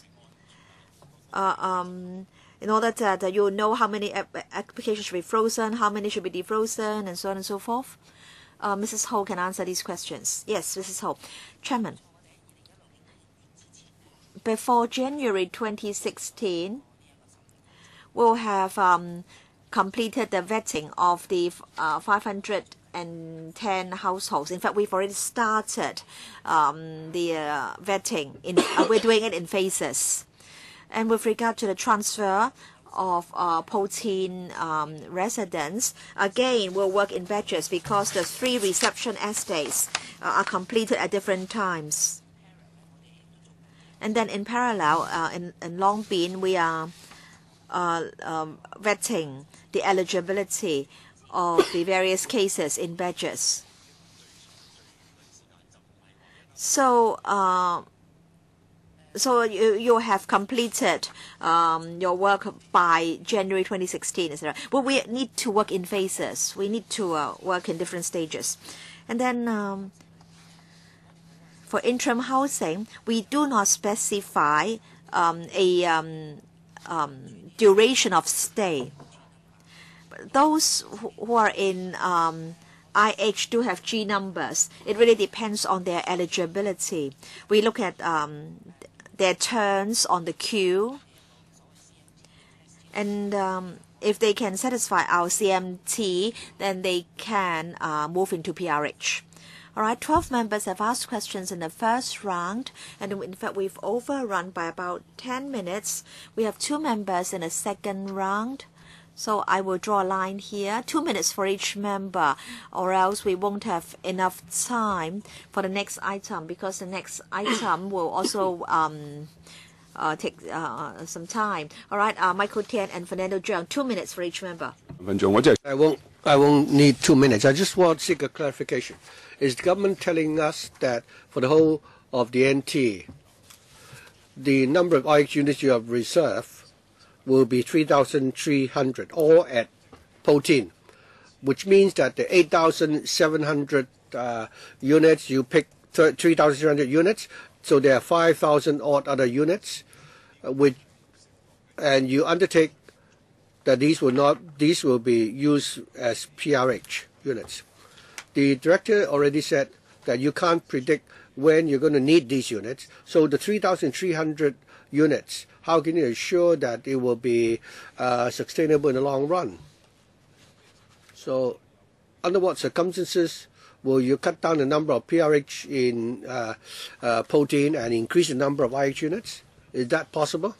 S2: in order that you know how many applications should be frozen, how many should be defrozen, and so on and so forth? Mrs. Ho can answer these questions. Yes, Mrs. Ho. Chairman, before January 2016, we'll have completed the vetting of the 510 households. In fact, we've already started the vetting. We're doing it in phases. And with regard to the transfer of Po-Tin residents, again, we'll work in batches because the 3 reception estates are completed at different times. And then in parallel, in Long Bin, we are vetting the eligibility of the various cases in batches. So, you have completed your work by January 2016, etc. But we need to work in phases. We need to work in different stages. And then for interim housing, we do not specify a duration of stay. Those who are in IH do have G numbers. It really depends on their eligibility. We look at their turns on the queue, and if they can satisfy our CMT, then they can move into PRH. All right, 12 members have asked questions in the first round, and in fact, we've overrun by about 10 minutes. We have 2 members in the second round, so I will draw a line here, 2 minutes for each member, or else we won't have enough time for the next item, because the next item will also take some time. All right, Michael Tian and Fernando Zhang, 2 minutes for each member.
S4: I won't need 2 minutes. I just want to seek a clarification. Is the government telling us that for the whole of the NT, the number of IH units you have reserved will be 3,300, all at Po-Tin, which means that the 8,700 units, you pick 3,300 units, so there are 5,000 odd other units, and you undertake that these will be used as PRH units. The director already said that you can't predict when you're going to need these units. So the 3,300 units, how can you assure that it will be sustainable in the long run? So under what circumstances will you cut down the number of PRH in Po-Tin and increase the number of IH units? Is that possible?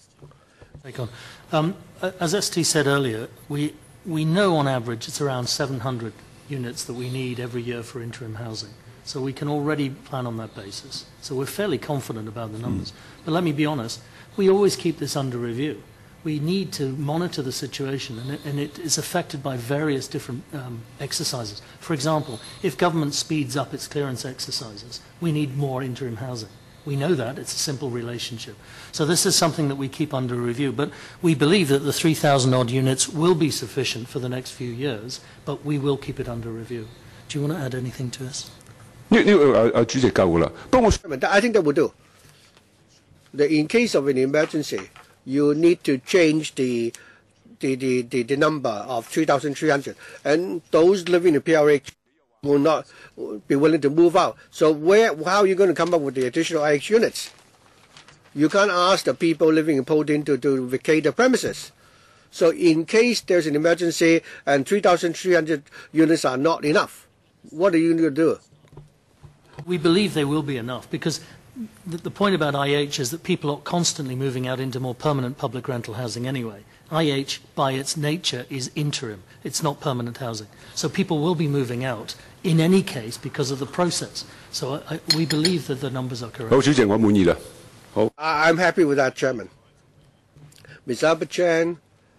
S3: As ST said earlier, we know on average it's around 700 units that we need every year for interim housing. So we can already plan on that basis. So we're fairly confident about the numbers. But let me be honest, we always keep this under review. We need to monitor the situation, and it is affected by various different exercises. For example, if government speeds up its clearance exercises, we need more interim housing. We know that. It's a simple relationship. So this is something that we keep under review. But we believe that the 3,000-odd units will be sufficient for the next few years, but we will keep it under review. Do you want to add anything to this?
S4: I think that will do. In case of an emergency, you need to change the number of 3,300, and those living in PRH will not be willing to move out. So how are you going to come up with the additional IH units? You can't ask the people living in Po-Tin to vacate the premises. So in case there's an emergency and 3,300 units are not enough, what are you going to do?
S3: We believe they will be enough, because the point about IH is that people are constantly moving out into more permanent public rental housing anyway. IH, by its nature, is interim. It's not permanent housing. So people will be moving out in any case because of the process. So we believe that the numbers are correct.
S4: I'm happy with that, Chairman. Ms. Albert Chan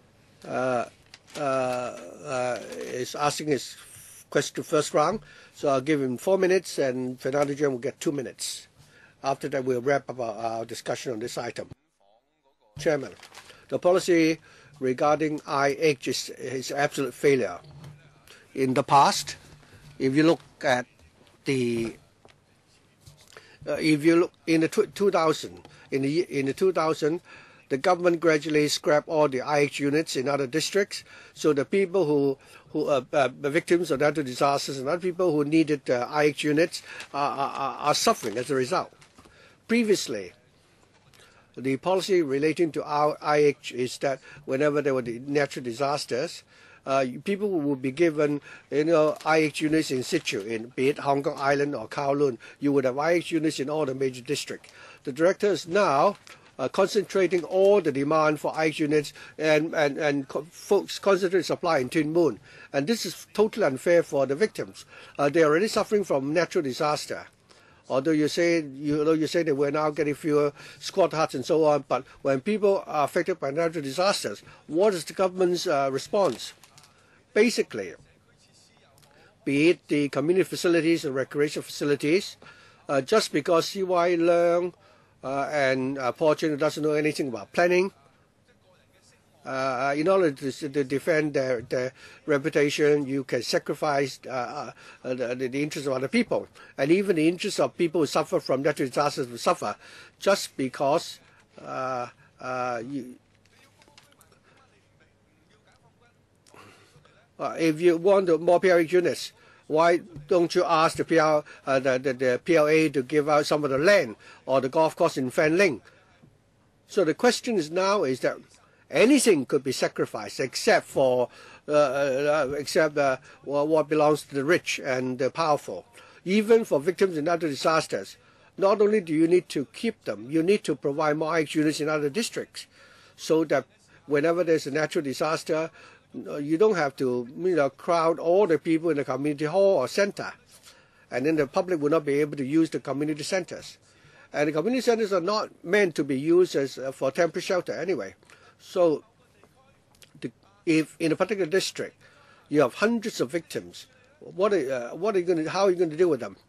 S4: is asking his question first round, so I'll give him 4 minutes, and Fernando Chan will get 2 minutes. After that, we'll wrap up our discussion on this item. Chairman, the policy regarding IH is absolute failure. In the past, if you look at the if you look in the 2000, in the 2000, the government gradually scrapped all the IH units in other districts. So the people who are victims of natural disasters and other people who needed IH units are suffering as a result. Previously, the policy relating to our IH is that whenever there were the natural disasters, people would be given, IH units in situ, be it Hong Kong Island or Kowloon. You would have IH units in all the major districts. The director is now concentrating all the demand for IH units and folks concentrate supply in Tin Moon. And this is totally unfair for the victims. They are already suffering from natural disaster. Although you say that we're now getting fewer squat huts and so on, but when people are affected by natural disasters, what is the government's response? Basically, be it the community facilities and recreation facilities, just because CY Leung and Paul Chin doesn't know anything about planning, in order to defend their reputation, you can sacrifice the interests of other people. And even the interests of people who suffer from natural disasters will suffer just because if you want more PLA units, why don't you ask the PLA to give out some of the land or the golf course in Fan Ling? So the question is now is that anything could be sacrificed except for what belongs to the rich and the powerful. Even for victims in other disasters, not only do you need to keep them, you need to provide more IH units in other districts so that whenever there's a natural disaster, you don't have to crowd all the people in the community hall or center, and then the public will not be able to use the community centers. And the community centers are not meant to be used as for temporary shelter anyway. So if in a particular district you have hundreds of victims, how are you going to deal with them?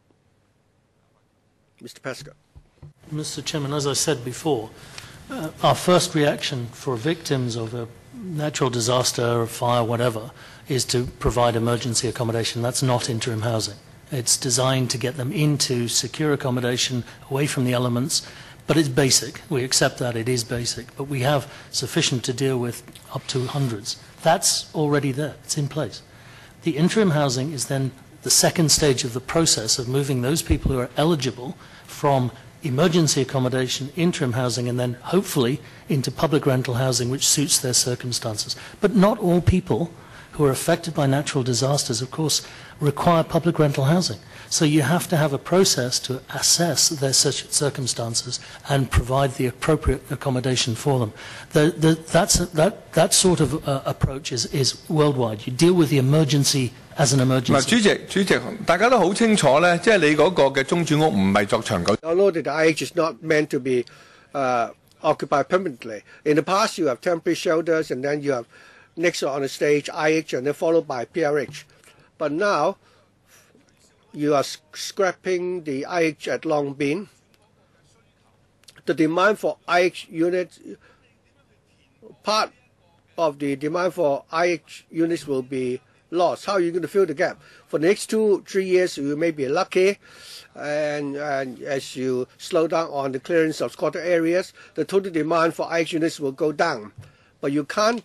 S4: Mr. Pesca.
S3: Mr. Chairman, as I said before, our first reaction for victims of a natural disaster, a fire, whatever, is to provide emergency accommodation. That's not interim housing. It's designed to get them into secure accommodation, away from the elements, but it's basic. We accept that it is basic, but we have sufficient to deal with up to hundreds. That's already there. It's in place. The interim housing is then the second stage of the process of moving those people who are eligible from emergency accommodation, interim housing, and then hopefully into public rental housing which suits their circumstances. But not all people who are affected by natural disasters, of course, require public rental housing. So you have to have a process to assess their circumstances and provide the appropriate accommodation for them. That sort of approach is worldwide. You deal with the emergency as an emergency.
S7: 主席，大家都好清楚咧，即係你嗰個嘅中轉屋唔係作長久。
S4: Although the IH is not meant to be occupied permanently. In the past, you have temporary shelters, and then you have next on the stage IH, and then followed by PRH. But now, you are scrapping the IH at Long Bin. The demand for IH units, part of the demand for IH units will be lost. How are you going to fill the gap? For the next 2-3 years, you may be lucky, and as you slow down on the clearance of squatter areas, the total demand for IH units will go down. But you can't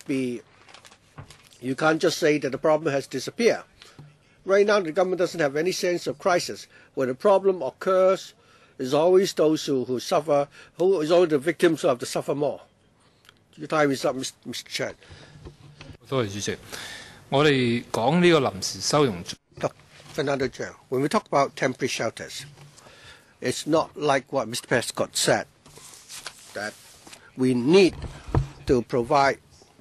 S4: just say that the problem has disappeared. Right now, the government doesn't have any sense of crisis. When a problem occurs, it's always those who suffer, who is always the victims who have to suffer more. Your time is up, Mr. Chan.
S8: 多謝主席。我哋講呢個臨時收容。
S4: Fernando Chan, when we talk about temporary shelters, it's not like what Mr. Prescott said, that we need to provide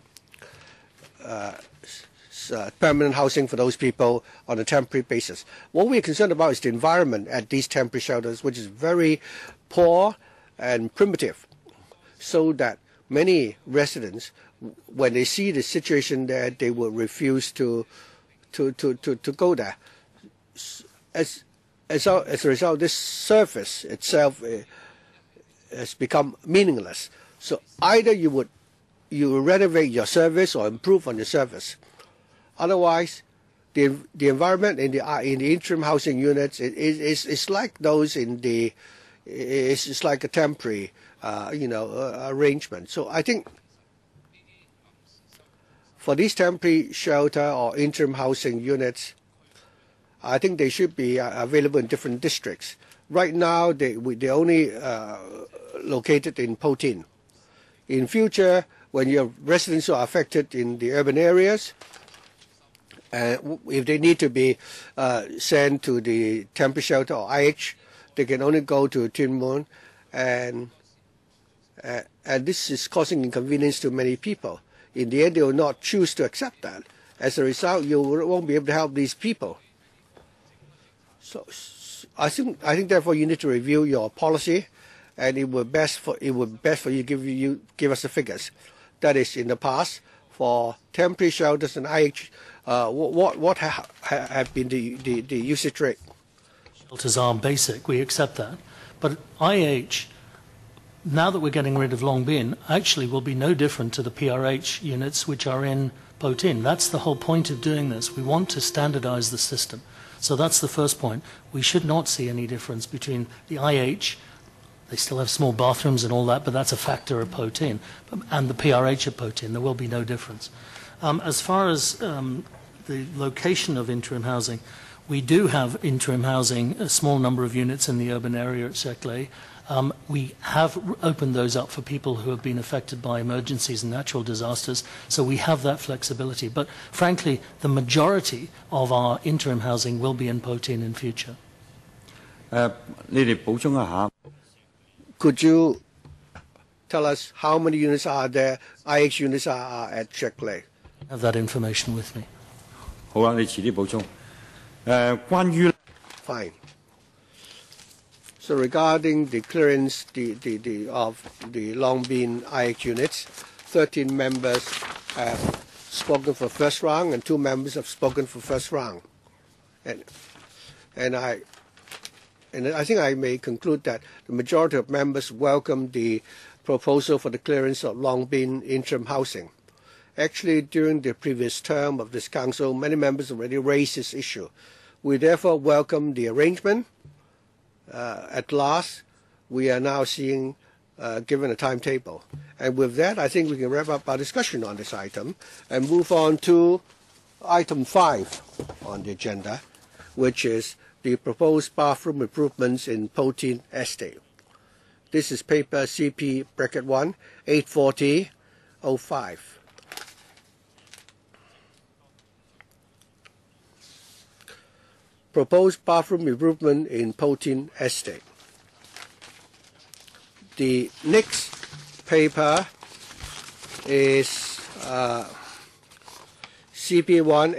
S4: permanent housing for those people on a temporary basis. What we're concerned about is the environment at these temporary shelters, which is very poor and primitive, so that many residents, when they see the situation there, they will refuse to go there. As a result, this service itself has become meaningless. So either you would you renovate your service or improve on your service. Otherwise, the environment in the interim housing units is like those in the it's like a temporary arrangement. So I think for these temporary shelter or interim housing units, I think they should be available in different districts. Right now, they're only located in Po Tin. In future, when your residents are affected in the urban areas, if they need to be sent to the temporary shelter or IH, they can only go to Tin Mun, and this is causing inconvenience to many people. In the end, they will not choose to accept that. As a result, you won't be able to help these people. So I think therefore you need to review your policy, and it would best for you give us the figures. That is, in the past for temporary shelters and IH, what have been the usage rate?
S3: Shelters are basic, we accept that, but IH, now that we're getting rid of Long Bin, actually will be no different to the PRH units which are in Po Tin. That's the whole point of doing this. We want to standardize the system. So that's the first point. We should not see any difference between the IH, they still have small bathrooms and all that, but that's a factor of Po Tin, and the PRH of Po Tin. There will be no difference. As far as the location of interim housing, we do have interim housing, a small number of units in the urban area at Checkley. We have opened those up for people who have been affected by emergencies and natural disasters, so we have that flexibility. But frankly, the majority of our interim housing will be in Po Tin in future.
S4: Could you tell us how many units are there, IH units are at Checkley?
S3: I have that information with me.
S4: Fine. So regarding the clearance of the Long Bin IH units, 13 members have spoken for first round and 2 members have spoken for first round. And I think I may conclude that the majority of members welcome the proposal for the clearance of Long Bin interim housing. Actually, during the previous term of this council, many members already raised this issue. We therefore welcome the arrangement. At last, we are now seeing given a timetable. And with that, I think we can wrap up our discussion on this item and move on to item 5 on the agenda, which is the proposed bathroom improvements in Po Tin Estate. This is paper CP-1 840-05. Proposed bathroom improvement in Po Tin Estate. The next paper is CP1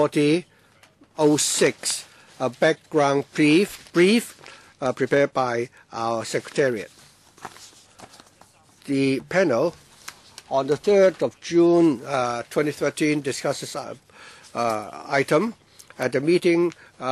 S4: 840-06, a background brief prepared by our Secretariat. The panel on the 3rd of June 2013 discussed this item. At the meeting,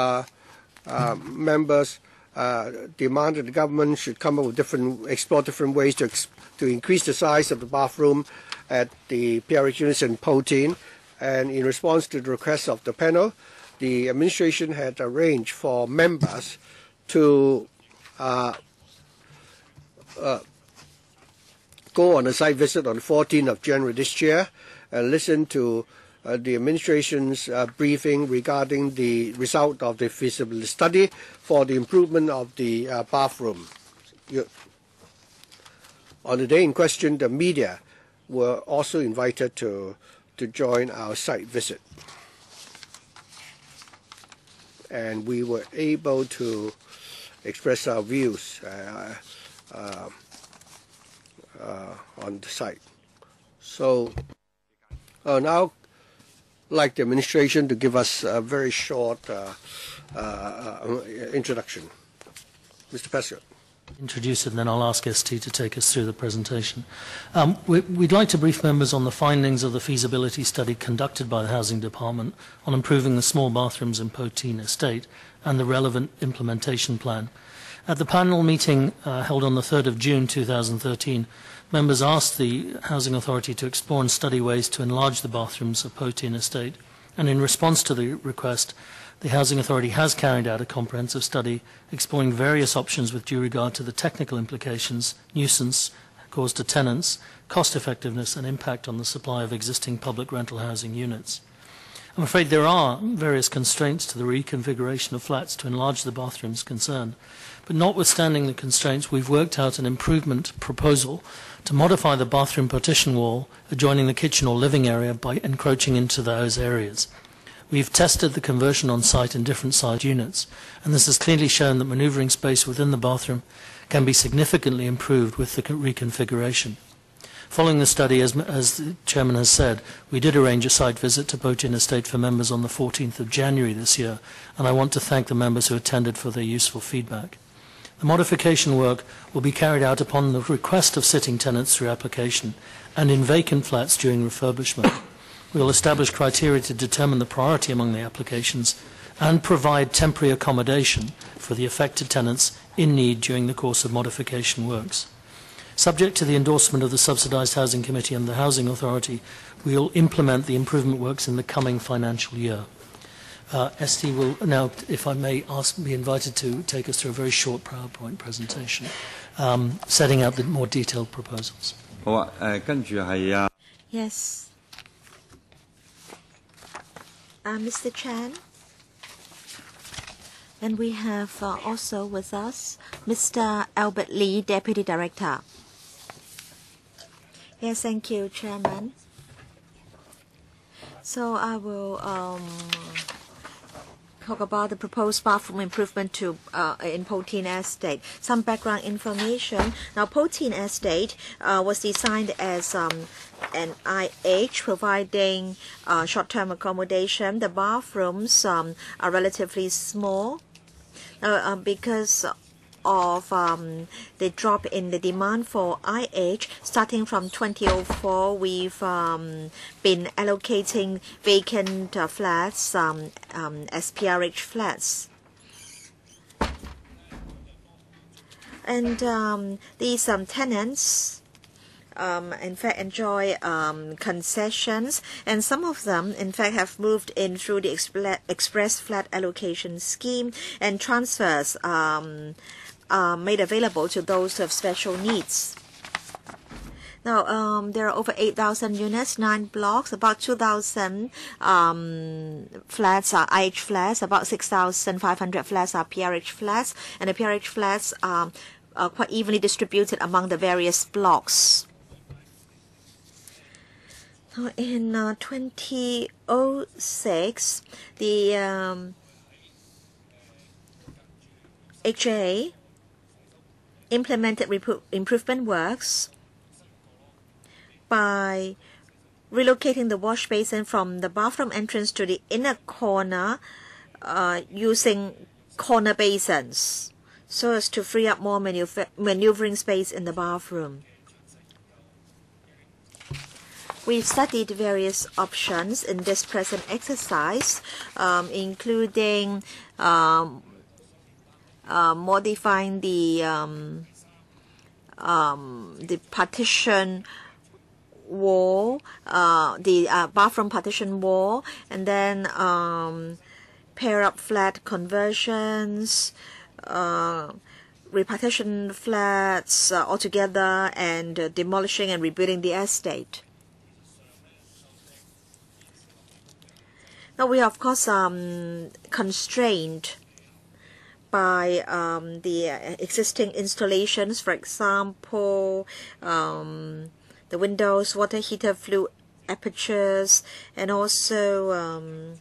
S4: members demanded the government should come up with explore different ways to increase the size of the bathroom at the PRH units in Po Tin. And in response to the request of the panel, the administration had arranged for members to go on a site visit on the 14th of January this year and listen to the administration's briefing regarding the result of the feasibility study for the improvement of the bathroom. On the day in question, the media were also invited to join our site visit. And we were able to express our views on the site. So now I'd like the administration to give us a very short introduction. Mr. Prescott.
S3: Introduce it, and then I'll ask ST to take us through the presentation. We'd like to brief members on the findings of the feasibility study conducted by the Housing Department on improving the small bathrooms in Po Tin Estate and the relevant implementation plan. At the panel meeting held on the 3rd of June 2013, members asked the Housing Authority to explore and study ways to enlarge the bathrooms of Poteen Estate, and in response to the request, the Housing Authority has carried out a comprehensive study exploring various options with due regard to the technical implications, nuisance caused to tenants, cost effectiveness and impact on the supply of existing public rental housing units. I'm afraid there are various constraints to the reconfiguration of flats to enlarge the bathrooms concerned, but notwithstanding the constraints, we've worked out an improvement proposal to modify the bathroom partition wall adjoining the kitchen or living area by encroaching into those areas. We've tested the conversion on site in different sized units, and this has clearly shown that manoeuvring space within the bathroom can be significantly improved with the reconfiguration. Following the study, as the Chairman has said, we did arrange a site visit to Poteen Estate for members on the 14th of January this year, and I want to thank the members who attended for their useful feedback. The modification work will be carried out upon the request of sitting tenants through application and in vacant flats during refurbishment. We will establish criteria to determine the priority among the applications and provide temporary accommodation for the affected tenants in need during the course of modification works. Subject to the endorsement of the Subsidised Housing Committee and the Housing Authority, we will implement the improvement works in the coming financial year. ST will now, if I may, be invited to take us through a very short PowerPoint presentation, setting out the more detailed proposals.
S2: Yes. Mr. Chan. And we have also with us Mr. Albert Lee, Deputy Director. Yes, thank you, Chairman. So I will talk about the proposed bathroom improvement to in Poteen Estate. Some background information. Now, Poteen Estate was designed as an IH, providing short-term accommodation. The bathrooms are relatively small because of the drop in the demand for IH. Starting from 2004, we've been allocating vacant flats as PRH flats. And these tenants in fact enjoy concessions, and some of them in fact have moved in through the express flat allocation scheme, and transfers are made available to those who have special needs. Now, there are over 8,000 units, 9 blocks, about 2,000 flats are IH flats, about 6,500 flats are PRH flats, and the PRH flats are quite evenly distributed among the various blocks. Now, in 2006, the HA implemented improvement works by relocating the wash basin from the bathroom entrance to the inner corner using corner basins so as to free up more maneuvering space in the bathroom. We've studied various options in this present exercise, including modifying the partition wall, the bathroom partition wall, and then pair up flat conversions, repartition flats altogether, and demolishing and rebuilding the estate. Now, we are, of course, constrained by the existing installations, for example, the windows, water heater, flue apertures, and also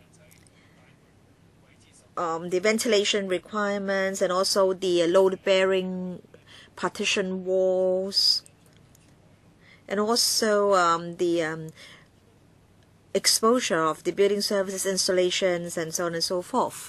S2: the ventilation requirements, and also the load-bearing partition walls, and also the exposure of the building services installations, and so on and so forth.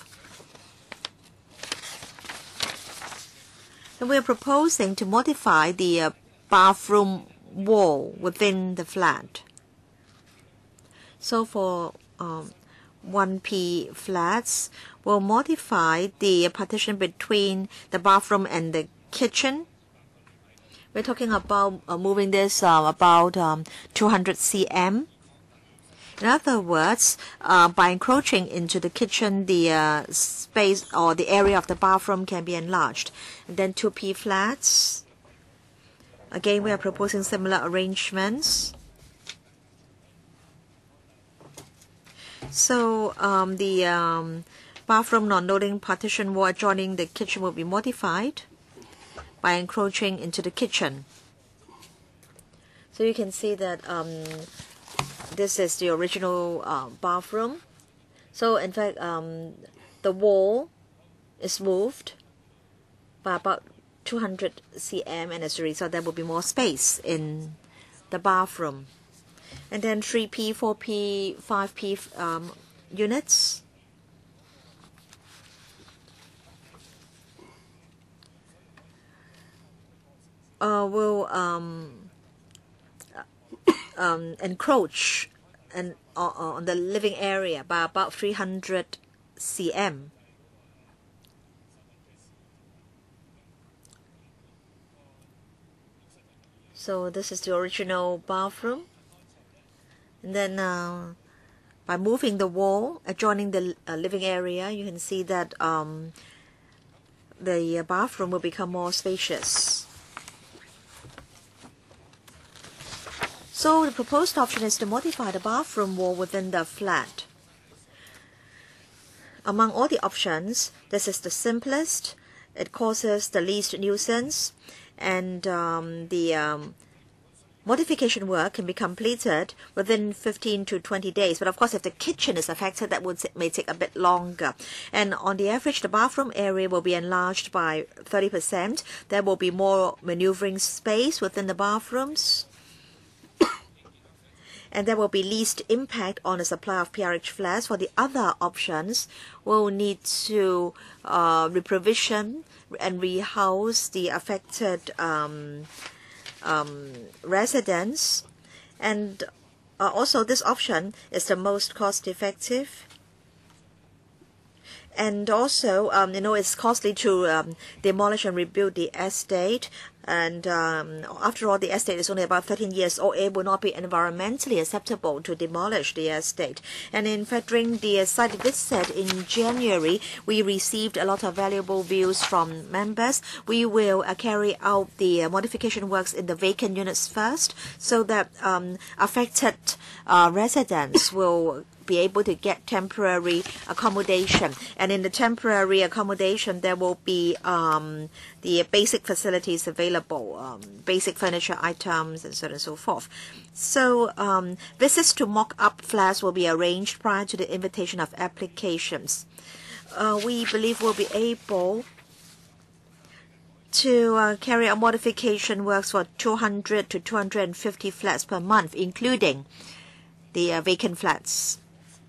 S2: And we are proposing to modify the bathroom wall within the flat. So for 1P flats will modify the partition between the bathroom and the kitchen. We're talking about moving this about 200 cm. In other words, by encroaching into the kitchen, the space or the area of the bathroom can be enlarged. And then 2P flats. Again, we are proposing similar arrangements. So the bathroom non-loading partition wall adjoining the kitchen will be modified by encroaching into the kitchen. So you can see that this is the original bathroom. So in fact, the wall is moved by about 200 cm, and as a result, there will be more space in the bathroom. And then 3P, 4P, 5P units. Will encroach on the living area by about 300 cm. So this is the original bathroom. And then by moving the wall adjoining the living area, you can see that the bathroom will become more spacious. So the proposed option is to modify the bathroom wall within the flat. Among all the options, this is the simplest. It causes the least nuisance, and the modification work can be completed within 15 to 20 days. But of course, if the kitchen is affected, that may take a bit longer. And on the average, the bathroom area will be enlarged by 30%. There will be more maneuvering space within the bathrooms. And there will be least impact on the supply of PRH flats. For the other options, we'll need to reprovision and rehouse the affected residents. And also this option is the most cost-effective. And also, it's costly to demolish and rebuild the estate. And after all, the estate is only about 13 years old. It will not be environmentally acceptable to demolish the estate. And in fact, during the site visit in January, we received a lot of valuable views from members. We will carry out the modification works in the vacant units first, so that affected residents will be able to get temporary accommodation. And in the temporary accommodation, there will be the basic facilities available, basic furniture items, and so on and so forth. So visits to mock-up flats will be arranged prior to the invitation of applications. We believe we'll be able to carry out modification works for 200 to 250 flats per month, including the vacant flats.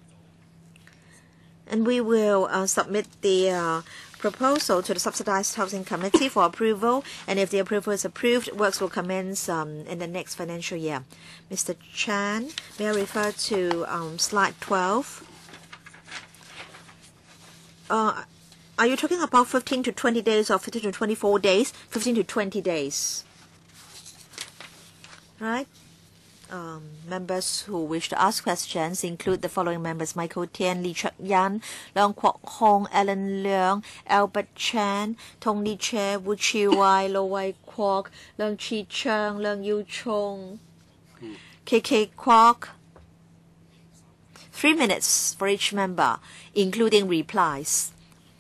S2: And we will submit the proposal to the Subsidized Housing Committee for approval. And if the approval is approved, works will commence in the next financial year. Mr. Chan, may I refer to slide 12? Are you talking about 15 to 20 days or 15 to 24 days? 15 to 20 days. Right? Members who wish to ask questions include the following members: Michael Tian, Lee Chuk Yan, Leung Kwok Hong, Alan Leung, Albert Chan, Tong Lee Che, Wu Chi Wai, Lo Wai Kwok, Leung Chi Chung, Leung Yu Chung, KK Kwok. 3 minutes for each member, including replies.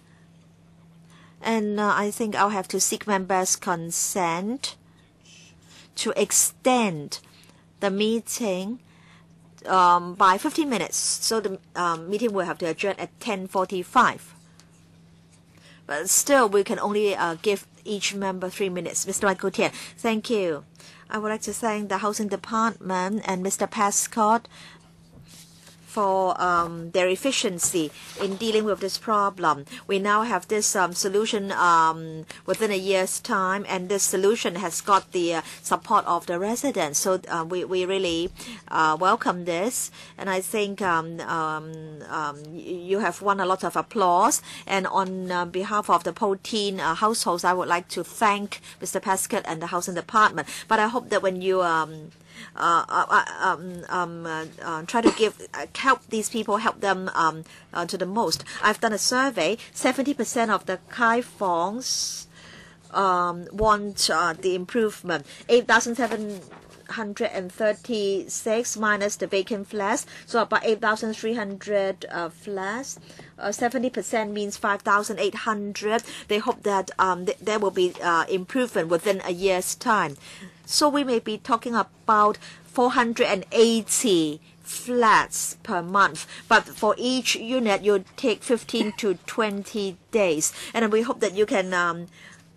S2: And I think I'll have to seek members' consent to extend the meeting by 15 minutes. So the meeting will have to adjourn at 10:45. But still, we can only give each member 3 minutes. Mr. Michael Tian, thank you. I would like to thank the Housing Department and Mr. Pascott for their efficiency in dealing with this problem. We now have this solution within a year's time, and this solution has got the support of the residents. So we really welcome this, and I think you have won a lot of applause. And on behalf of the 14 households, I would like to thank Mr. Pascal and the Housing Department. But I hope that when you try to help these people, help them to the most. I've done a survey. 70% of the Kai Fongs want the improvement. 8,736 minus the vacant flats, so about 8,300 flats. 70% means 5,800. They hope that there will be improvement within a year's time. So we may be talking about 480 flats per month, but for each unit you take 15 to 20 days, and we hope that you can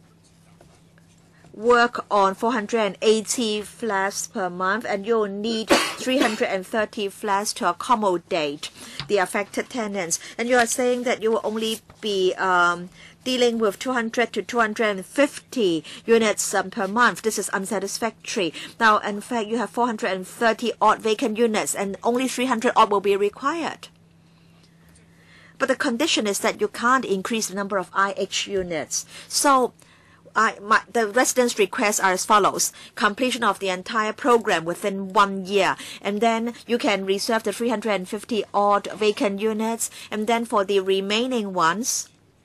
S2: work on 480 flats per month, and you'll need 330 flats to accommodate the affected tenants. And you are saying that you will only be dealing with 200 to 250 units per month. This is unsatisfactory. Now, in fact, you have 430 odd vacant units, and only 300 odd will be required. But the condition is that you can't increase the number of IH units. So the residents' requests are as follows: completion of the entire program within 1 year, and then you can reserve the 350 odd vacant units, and then for the remaining ones,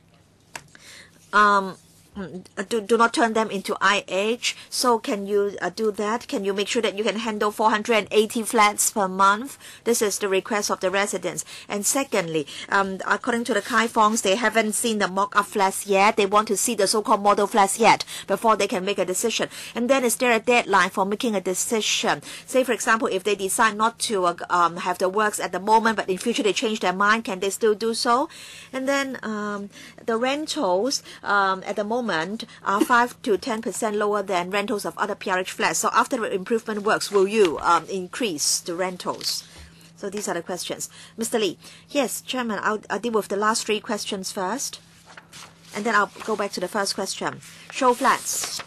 S2: do not turn them into IH. So can you do that? Can you make sure that you can handle 480 flats per month? This is the request of the residents. And secondly, according to the Kai Fongs, they haven't seen the mock-up flats yet. They want to see the so-called model flats yet before they can make a decision. And then is there a deadline for making a decision? Say, for example, if they decide not to have the works at the moment, but in future they change their mind, can they still do so? And then the rentals at the moment are 5 to 10% lower than rentals of other PRH flats. So after the improvement works, will you increase the rentals? So these are the questions. Mr. Lee. Yes, Chairman, I'll deal with the last 3 questions first, and then I'll go back to the first question. Show flats.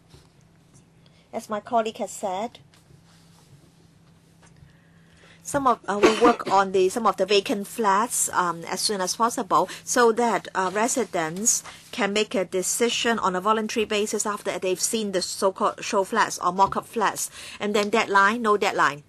S2: As my colleague has said, we'll work on some of the vacant flats as soon as possible, so that residents can make a decision on a voluntary basis after they've seen the so-called show flats or mock-up flats. And then deadline, no deadline.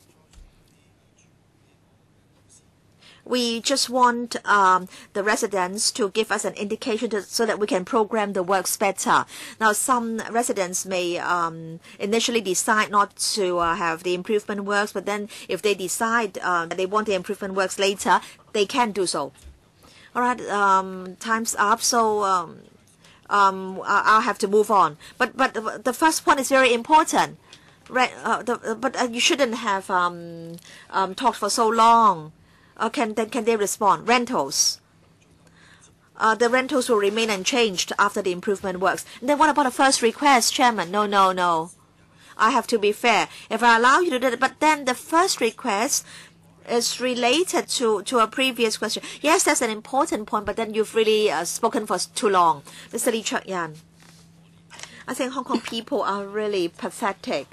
S2: We just want the residents to give us an indication so that we can program the works better. Now, some residents may initially decide not to have the improvement works, but then if they decide that they want the improvement works later, they can do so. All right, time's up, so I'll have to move on. But the first point is very important. Right? But you shouldn't have talked for so long. Can they respond? Rentals. The rentals will remain unchanged after the improvement works. And then what about the first request, Chairman? No. I have to be fair. If I allow you to do that, but then the first request is related to a previous question. Yes, that's an important point, but then you've really spoken for too long. Mr. Lee Chuk Yan. I think Hong Kong people are really pathetic.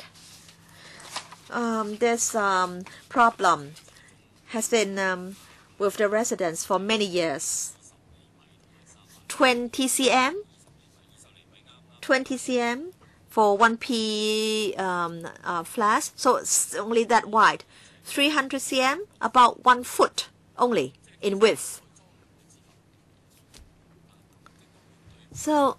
S2: This problem has been with the residents for many years. 20 cm for 1P flats, so it's only that wide. 300 cm, about 1 foot only in width. So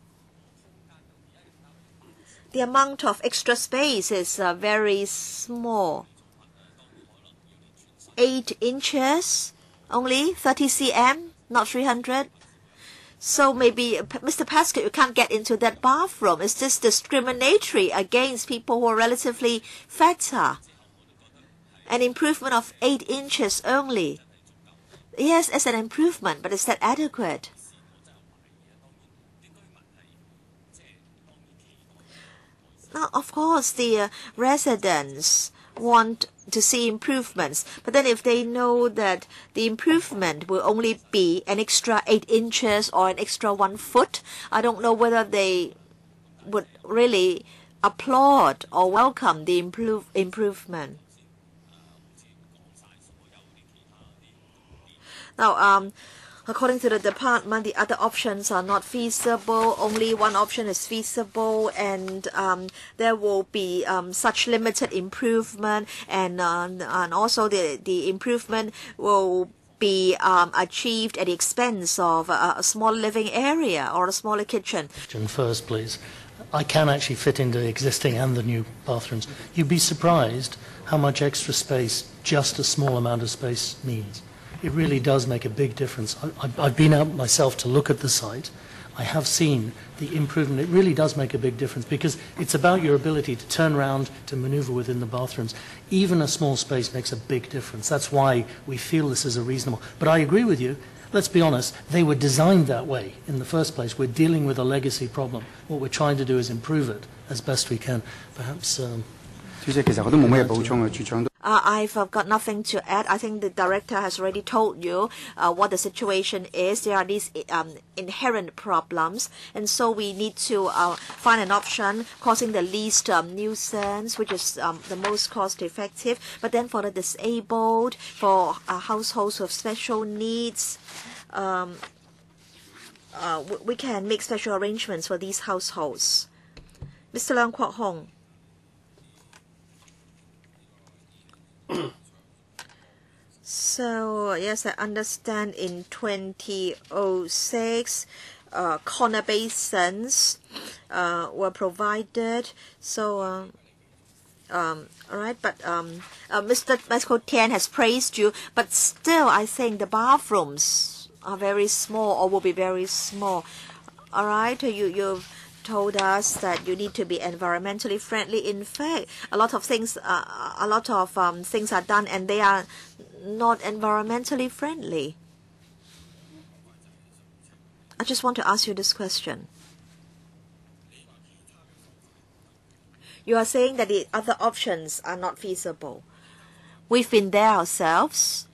S2: the amount of extra space is very small. 8 inches only, 30 cm, not 300. So maybe, Mr. Pascal, you can't get into that bathroom. Is this discriminatory against people who are relatively fatter? An improvement of 8 inches only. Yes, it's an improvement, but is that adequate? Now, of course, the residents want to see improvements. But then if they know that the improvement will only be an extra 8 inches or an extra 1 foot, I don't know whether they would really applaud or welcome the improvement. Now, according to the department, the other options are not feasible. Only one option is feasible, and there will be such limited improvement, and also the improvement will be achieved at the expense of a small living area or a smaller kitchen.
S3: First, please. I can actually fit into the existing and the new bathrooms. You'd be surprised how much extra space just a small amount of space means. It really does make a big difference. I've been out myself to look at the site. I have seen the improvement. It really does make a big difference because it's about your ability to turn around, to maneuver within the bathrooms. Even a small space makes a big difference. That's why we feel this is a reasonable. But I agree with you. Let's be honest, they were designed that way in the first place. We're dealing with a legacy problem. What we're trying to do is improve it as best we can. Perhaps...
S2: I've got nothing to add. I think the director has already told you what the situation is. There are these inherent problems, and so we need to find an option causing the least nuisance, which is the most cost effective. But then for the disabled, for households with special needs, we can make special arrangements for these households. Mr. Leung Kwok Hong. So, yes, I understand in 2006, corner basins were provided. So, all right, but Mr. Tian has praised you, but still I think the bathrooms are very small or will be very small. All right, you've told us that you need to be environmentally friendly. In fact, a lot of things are done and they are not environmentally friendly. I just want to ask you this question. You are saying that the other options are not feasible. We've been there ourselves.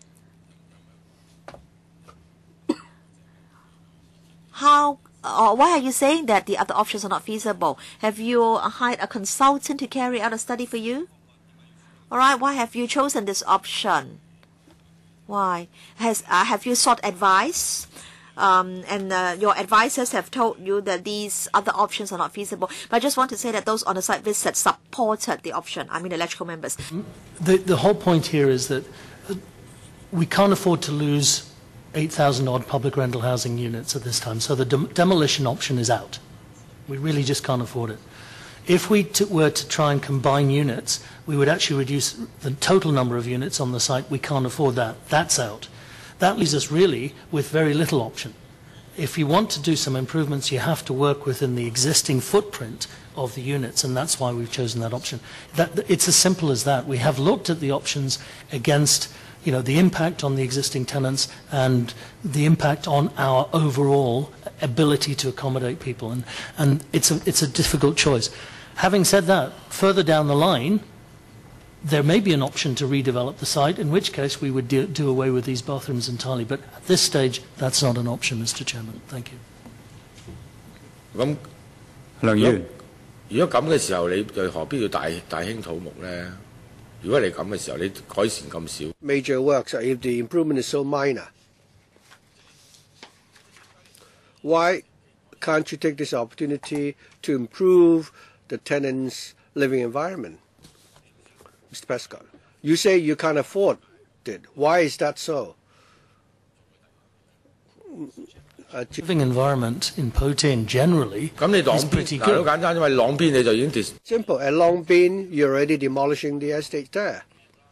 S2: Why are you saying that the other options are not feasible? Have you hired a consultant to carry out a study for you? All right, why have you chosen this option? Why? Have you sought advice? And your advisors have told you that these other options are not feasible. But I just want to say that those on the site visit supported the option. I mean, electrical members.
S3: The whole point here is that we can't afford to lose 8,000 odd public rental housing units at this time. So the demolition option is out. We really just can't afford it. If we were to try and combine units, we would actually reduce the total number of units on the site. We can't afford that. That's out. That leaves us really with very little option. If you want to do some improvements, you have to work within the existing footprint of the units, and that's why we've chosen that option. It's as simple as that. We have looked at the options against the impact on the existing tenants and the impact on our overall ability to accommodate people. And it's a difficult choice. Having said that, further down the line, there may be an option to redevelop the site, in which case we would do away with these bathrooms entirely. But at this stage, that's not an option, Mr. Chairman. Thank you.
S1: 梁議員，
S9: 如果咁嘅時候，你就何必要大興土木呢？如果你咁嘅時候，你改善咁少。
S4: Major works, if the improvement is so minor, why can't you take this opportunity to improve the tenants' living environment? Mr. Prescott, you say you can't afford it. Why is that so?
S3: Living environment in Po Tin generally is pretty good.
S9: 好簡單，因為朗邊你就已經
S4: Simple. At Long Bin, you're already demolishing the estate there.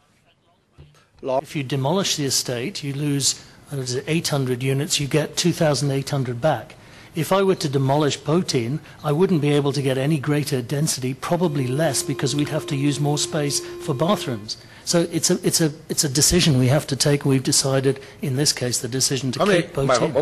S3: If you demolish the estate, you lose 800 units, you get 2,800 back. If I were to demolish Po Tin, I wouldn't be able to get any greater density, probably less, because we'd have to use more space for bathrooms. So it's a decision we have to take. We've decided, in this case, the decision to keep Po Tin.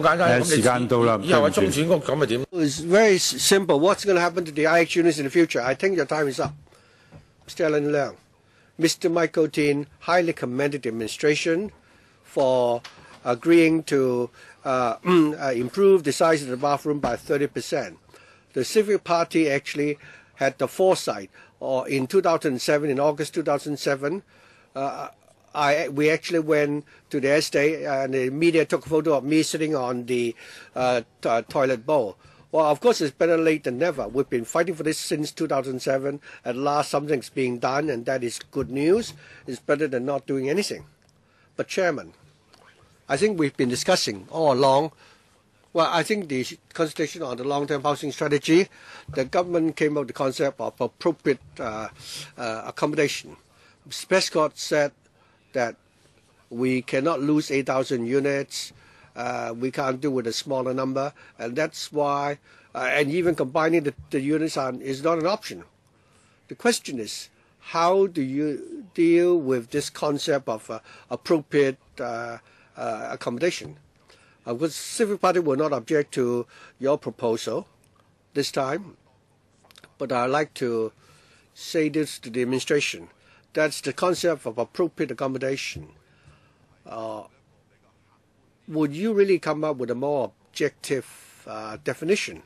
S4: It's very simple. What's going to happen to the IH units in the future? I think your time is up. Mr. Alan Leung, Mr. Michael Tin highly commended the administration for agreeing to improve the size of the bathroom by 30%. The Civic Party actually had the foresight, or in 2007, in August 2007, we actually went to the estate and the media took a photo of me sitting on the toilet bowl. Well, of course, it's better late than never. We've been fighting for this since 2007. At last, something's being done, and that is good news. It's better than not doing anything. But, Chairman, I think we've been discussing all along. Well, I think the consultation on the long-term housing strategy, the government came up with the concept of appropriate accommodation. Prescott said that we cannot lose 8,000 units. We can't do with a smaller number, and that's why, and even combining the units is not an option. The question is, how do you deal with this concept of appropriate accommodation? Of course, Civic Party will not object to your proposal this time, but I'd like to say this to the administration. That's the concept of appropriate accommodation. Would you really come up with a more objective definition?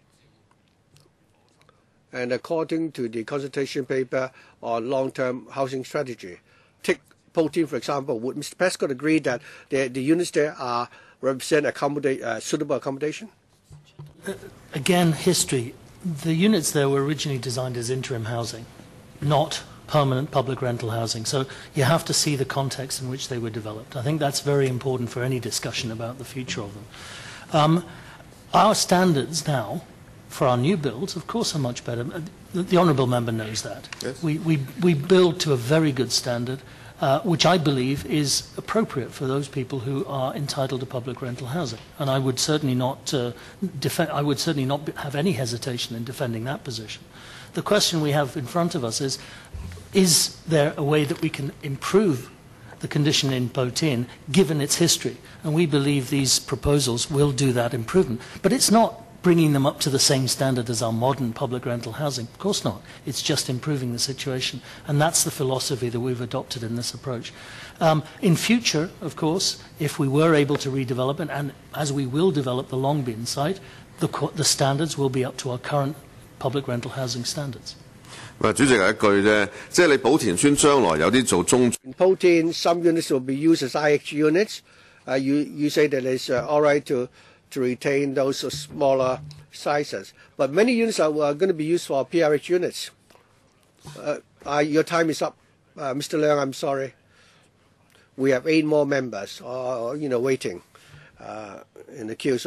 S4: And according to the consultation paper on long-term housing strategy, take Potin, for example, would Mr. Prescott agree that the units there represent suitable accommodation?
S3: Again, history. The units there were originally designed as interim housing, not permanent public rental housing. So you have to see the context in which they were developed. I think that's very important for any discussion about the future of them. Our standards now for our new builds, of course, are much better. The Honourable Member knows that. Yes. We build to a very good standard, which I believe is appropriate for those people who are entitled to public rental housing. And I would certainly not have any hesitation in defending that position. The question we have in front of us is there a way that we can improve the condition in Potin, given its history? And we believe these proposals will do that improvement. But it's not bringing them up to the same standard as our modern public rental housing. Of course not. It's just improving the situation. And that's the philosophy that we've adopted in this approach. In future, of course, if we were able to redevelop it, and as we will develop the Long Bin site, the standards will be up to our current public rental housing standards.
S10: 主席係一句啫，即係你寶田村將來有啲做中。
S4: In Potin, some units will be used as IH units. You say that it's all right to retain those smaller sizes, but many units are going to be used for PRH units. Your time is up, Mr. Leung. I'm sorry. We have 8 more members, waiting in the queue.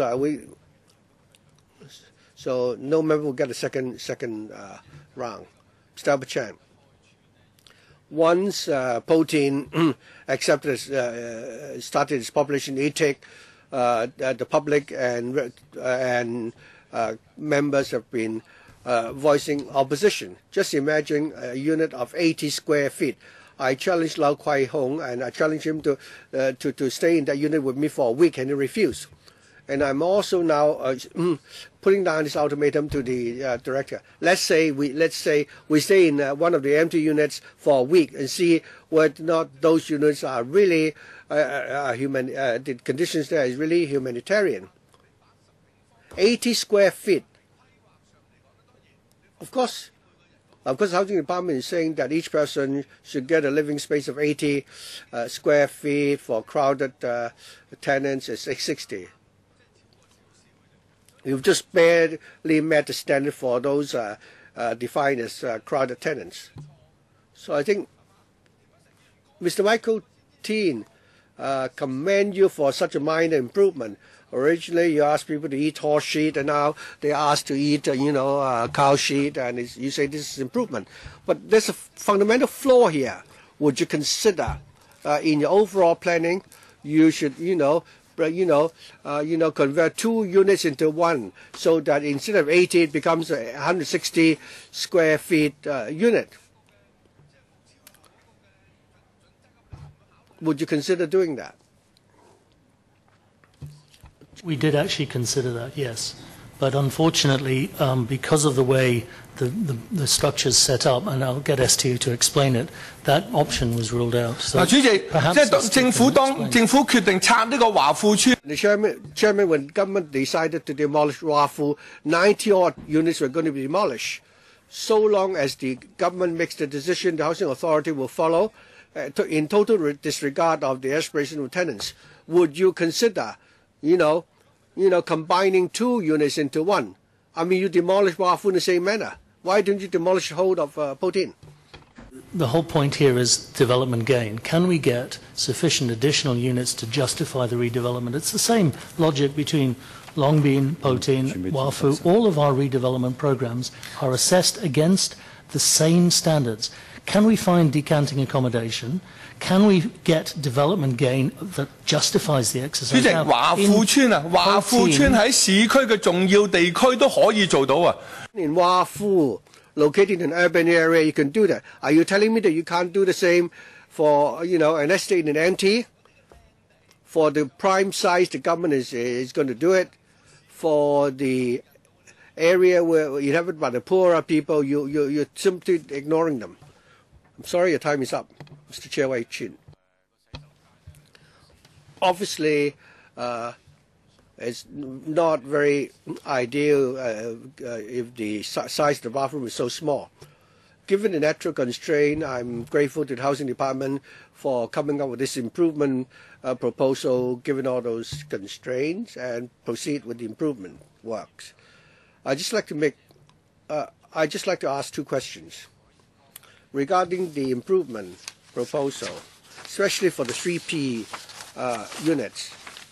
S4: So no member will get a second round. Mr. Albert Chan. Once Potin started its population intake, the public and members have been voicing opposition. Just imagine a unit of 80 square feet. I challenged Lau Kwai Hong, and I challenged him to stay in that unit with me for a week, and he refused. And I'm also now putting down this ultimatum to the director. Let's say we stay in one of the empty units for a week and see whether or not those units are really the conditions there is really humanitarian. 80 square feet. Of course, the housing department is saying that each person should get a living space of 80 square feet. For crowded tenants is 60. You've just barely met the standard for those defined as crowded tenants. So I think Mr. Michael Tin commend you for such a minor improvement. Originally, you asked people to eat horse shit, and now they asked to eat, cow shit, and you say this is improvement. But there's a fundamental flaw here. Would you consider, in your overall planning, you should, convert 2 units into 1, so that instead of 80, it becomes a 160 square feet unit? Would you consider doing that?
S3: We did actually consider that, yes. But unfortunately, because of the way the structure is set up, and I'll get STU to explain it, that option was ruled out. So
S7: 主席，即
S3: perhaps
S7: 係政府當政府決定拆呢個華富村。
S4: The chairman, when government decided to demolish Wafu, 90-odd units were going to be demolished. So long as the government makes the decision, the housing authority will follow, in total disregard of the aspiration of tenants. Would you consider, combining 2 units into 1? I mean, you demolish Wafu in the same manner. Why don't you demolish the whole of Potin?
S3: The whole point here is development gain. Can we get sufficient additional units to justify the redevelopment? It's the same logic between Long Bin, Potin, Wafu. All of our redevelopment programs are assessed against the same standards. Can we find decanting accommodation? Can we get development gain that justifies the
S7: 主
S3: exercise?
S7: 席，華富村啊，華富村喺市區嘅重要地區都可以做到啊。
S4: In Wafu, located in an urban area, you can do that. Are you telling me that you can't do the same for, an estate in NT? For the prime size, the government is going to do it. For the area where you have it by the poorer people, you're simply ignoring them. I'm sorry, your time is up, Mr. Chair Wei Chin. Obviously, it's not very ideal if the size of the bathroom is so small. Given the natural constraint, I'm grateful to the Housing Department for coming up with this improvement proposal, given all those constraints, and proceed with the improvement works. I'd just like to ask 2 questions regarding the improvement proposal, especially for the 3P units.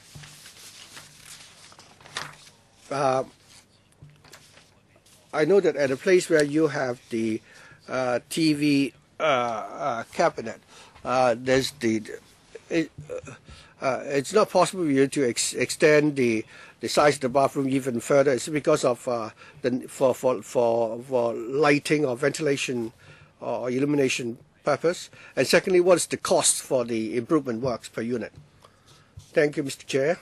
S4: I know that at a place where you have the TV cabinet, it's not possible for you to extend the size of the bathroom even further. It's because of for lighting or ventilation or illumination purpose. And secondly, what is the cost for the improvement works per unit? Thank you, Mr. Chair.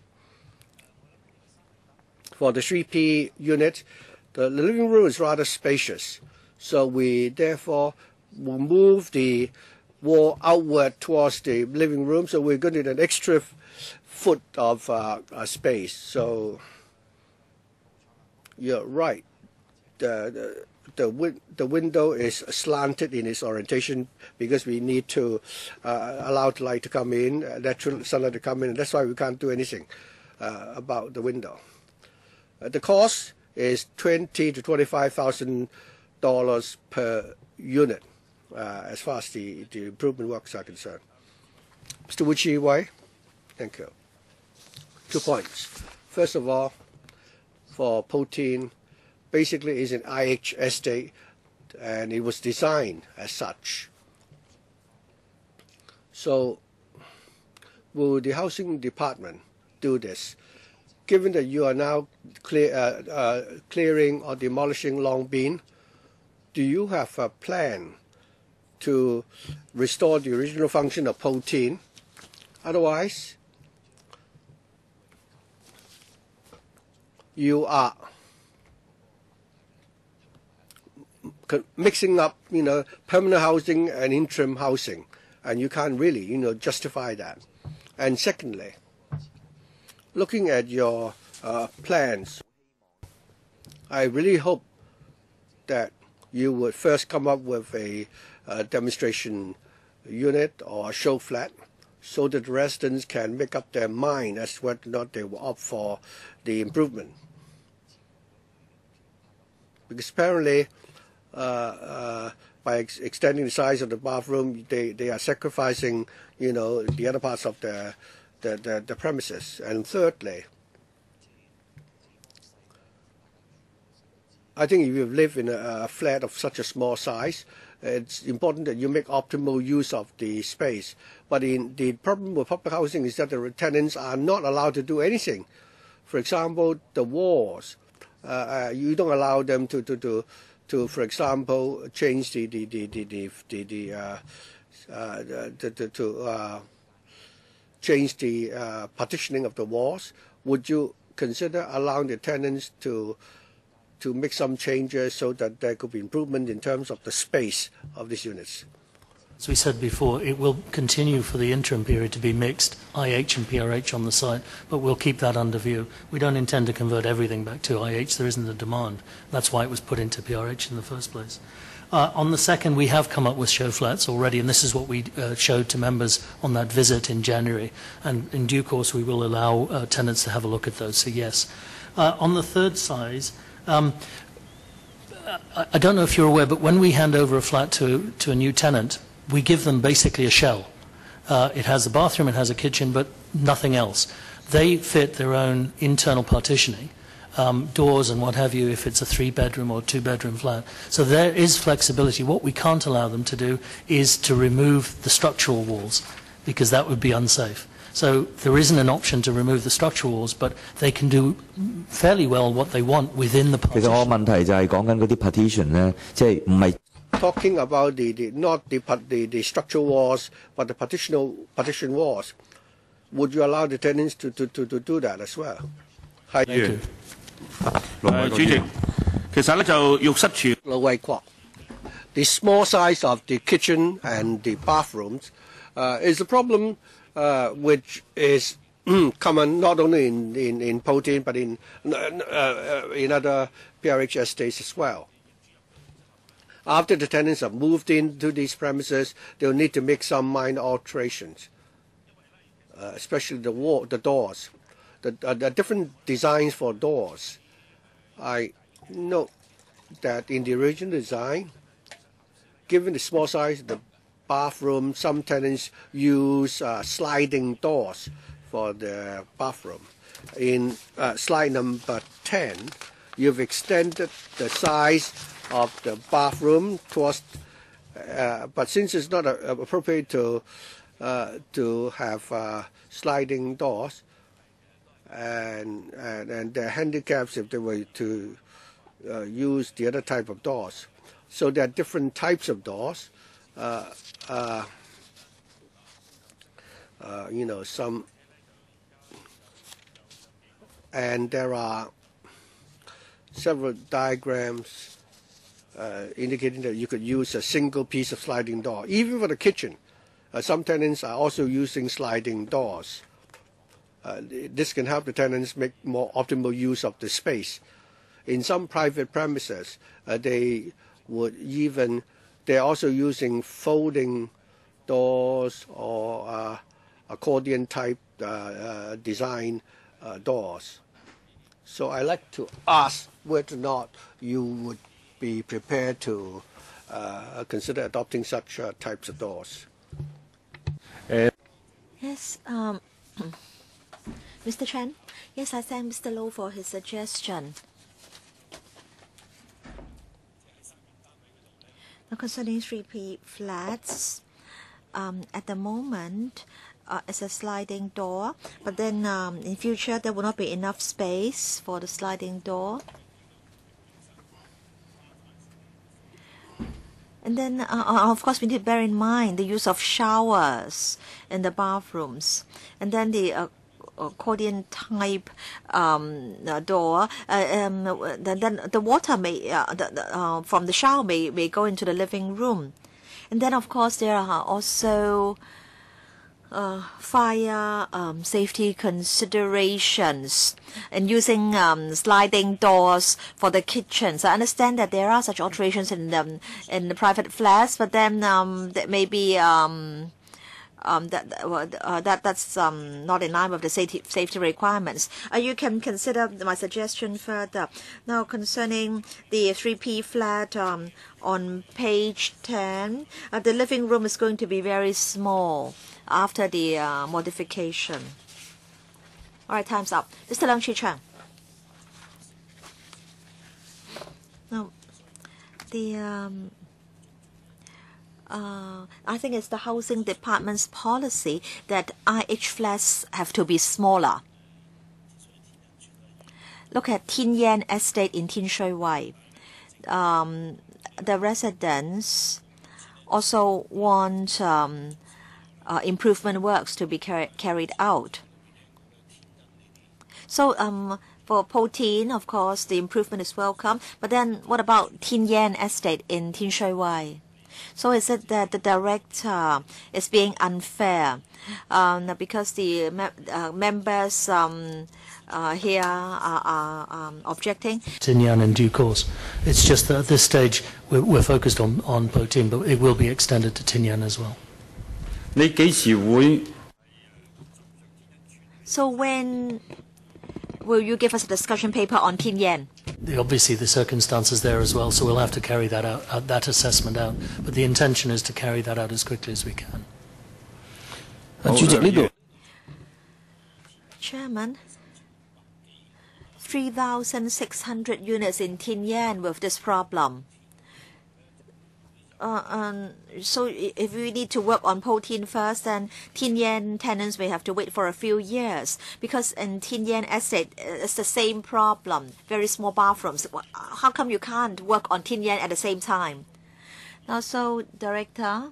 S4: For the 3P unit, the living room is rather spacious, so we therefore will move the wall outward towards the living room, so we're going to need an extra foot of space. So you're right. The window is slanted in its orientation because we need to allow the light to come in, natural sunlight to come in, and that's why we can't do anything about the window. The cost is $20,000 to $25,000 per unit as far as the improvement works are concerned. Mr. Wuchi Wai, thank you. 2 points. First of all, for Potin, basically is an IH estate, and it was designed as such. So, will the housing department do this? Given that you are now clearing or demolishing Long Bin, do you have a plan to restore the original function of Potin? Otherwise, you are mixing up, permanent housing and interim housing, and you can't really, justify that. And secondly, looking at your plans, I really hope that you would first come up with a demonstration unit or a show flat so that the residents can make up their mind as to whether or not they will opt for the improvement. Because apparently, by extending the size of the bathroom, they are sacrificing, the other parts of the premises. And thirdly, I think if you live in a flat of such a small size, it's important that you make optimal use of the space. But the problem with public housing is that the tenants are not allowed to do anything. For example, the walls, you don't allow them to for example, change change the partitioning of the walls. Would you consider allowing the tenants to make some changes so that there could be improvement in terms of the space of these units?
S3: As we said before, it will continue for the interim period to be mixed IH and PRH on the site, but we'll keep that under view. We don't intend to convert everything back to IH. There isn't a demand. That's why it was put into PRH in the first place. On the second, we have come up with show flats already, and this is what we showed to members on that visit in January. And in due course, we will allow tenants to have a look at those. So yes. On the third size, I don't know if you're aware, but when we hand over a flat to a new tenant, we give them basically a shell. It has a bathroom, it has a kitchen, but nothing else. They fit their own internal partitioning, doors and what have you, if it's a 3-bedroom or 2-bedroom flat. So there is flexibility. What we can't allow them to do is to remove the structural walls, because that would be unsafe. So there isn't an option to remove the structural walls, but they can do fairly well what they want within the partition.
S11: 其實我問題就係講緊嗰啲 partition 咧，即係唔係
S4: Talking about not the structural walls, but the partition walls, would you allow the tenants to do that as well?
S12: 係。主席，其實咧就浴室廚。
S4: 盧偉國 The small size of the kitchen and the bathrooms is a problem which is common not only in Protein but in other PRH estates as well. After the tenants have moved into these premises, they'll need to make some minor alterations, especially the doors. The different designs for doors. I note that in the original design, given the small size of the bathroom, some tenants use sliding doors for the bathroom. In slide number 10, you've extended the size of the bathroom towards, but since it's not appropriate to have sliding doors, and they're handicaps if they were to use the other type of doors. So there are different types of doors. Some, and there are several diagrams indicating that you could use a single piece of sliding door. Even for the kitchen, some tenants are also using sliding doors. This can help the tenants make more optimal use of the space. In some private premises, they're also using folding doors or accordion type design doors. So I'd like to ask whether or not you would be prepared to consider adopting such types of doors.
S2: Yes, Mr. Chen. Yes, I thank Mr. Low for his suggestion. Now, concerning 3P flats, at the moment, it's a sliding door, but then in future there will not be enough space for the sliding door. And then, of course, we need to bear in mind the use of showers in the bathrooms, and then the accordion type door. Then the water may from the shower may go into the living room, and then of course there are also fire safety considerations and using sliding doors for the kitchens. I understand that there are such alterations in the private flats, but then that may be that's not in line with the safety requirements. You can consider my suggestion further. Now, concerning the 3P flat on page 10, the living room is going to be very small after the modification. All right, time's up. Mr. Leung Chi-Chang. Now, I think it's the housing department's policy that IH flats have to be smaller. Look at Tin Yan Estate in Tin Shui Wai. The residents also want improvement works to be carried out. So for protein, of course, the improvement is welcome. But then what about Tin Yan Estate in Tin Shui Wai? So is it that the director is being unfair because the members here are objecting?
S3: Tin Yan in due course. It's just that at this stage we're focused on protein, but it will be extended to Tin Yan as well.
S2: So when will you give us a discussion paper on Tin Yan?
S3: Obviously, the circumstances there as well, so we'll have to carry that out, that assessment out. But the intention is to carry that out as quickly as we can.
S2: Chairman, 3,600 units in Tin Yan with this problem. So if we need to work on protein first, then Tin Yan tenants may have to wait for a few years, because in Tin Yan Estate it's the same problem, very small bathrooms. How come you can't work on Tin Yan at the same time? Now, so Director,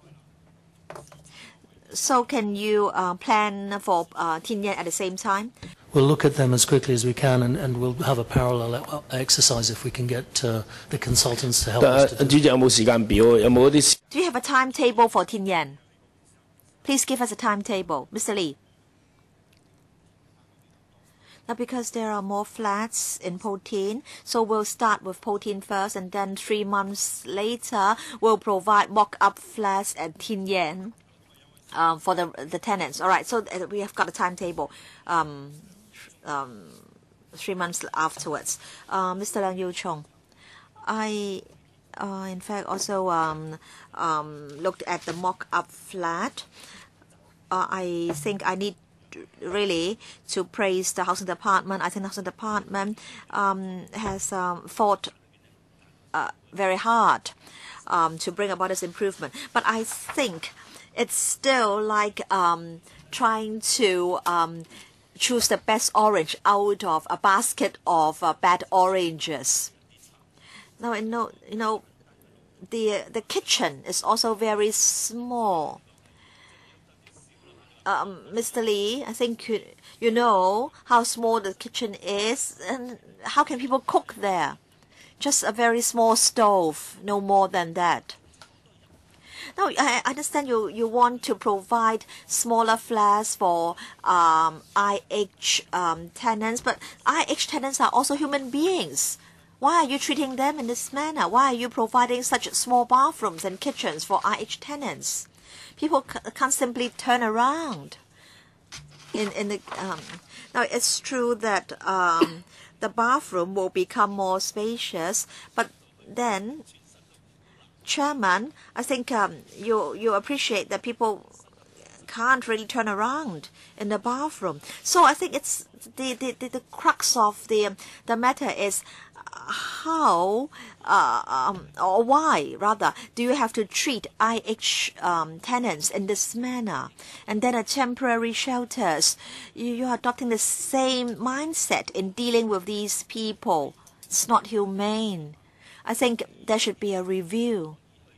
S2: so can you plan for Tin Yan at the same time?
S3: We'll look at them as quickly as we can, and we'll have a parallel exercise if we can get the consultants to help us to do it.
S2: Do you have a timetable for Tin Yan? Please give us a timetable, Mr. Lee. Now, because there are more flats in protein, so we'll start with protein first, and then 3 months later, we'll provide mock-up flats at Tin Yan for the tenants. All right, so we have got a timetable. 3 months afterwards. Mr. Leung Yiu Chung, I in fact also looked at the mock-up flat. I think I need really to praise the housing department. I think the housing department has fought very hard to bring about this improvement. But I think it's still like trying to choose the best orange out of a basket of bad oranges. Now, you know, the kitchen is also very small. Mr. Lee, I think you know how small the kitchen is, and how can people cook there? Just a very small stove, no more than that. Now, I understand you want to provide smaller flats for IH tenants, but IH tenants are also human beings. Why are you treating them in this manner? Why are you providing such small bathrooms and kitchens for IH tenants? People can't simply turn around. Now, it's true that the bathroom will become more spacious, but then, Chairman, I think you appreciate that people can't really turn around in the bathroom. So I think it's the crux of the matter is how or why rather do you have to treat IH tenants in this manner? And then at temporary shelters, you are adopting the same mindset in dealing with these people. It's not humane. I think there should be a review.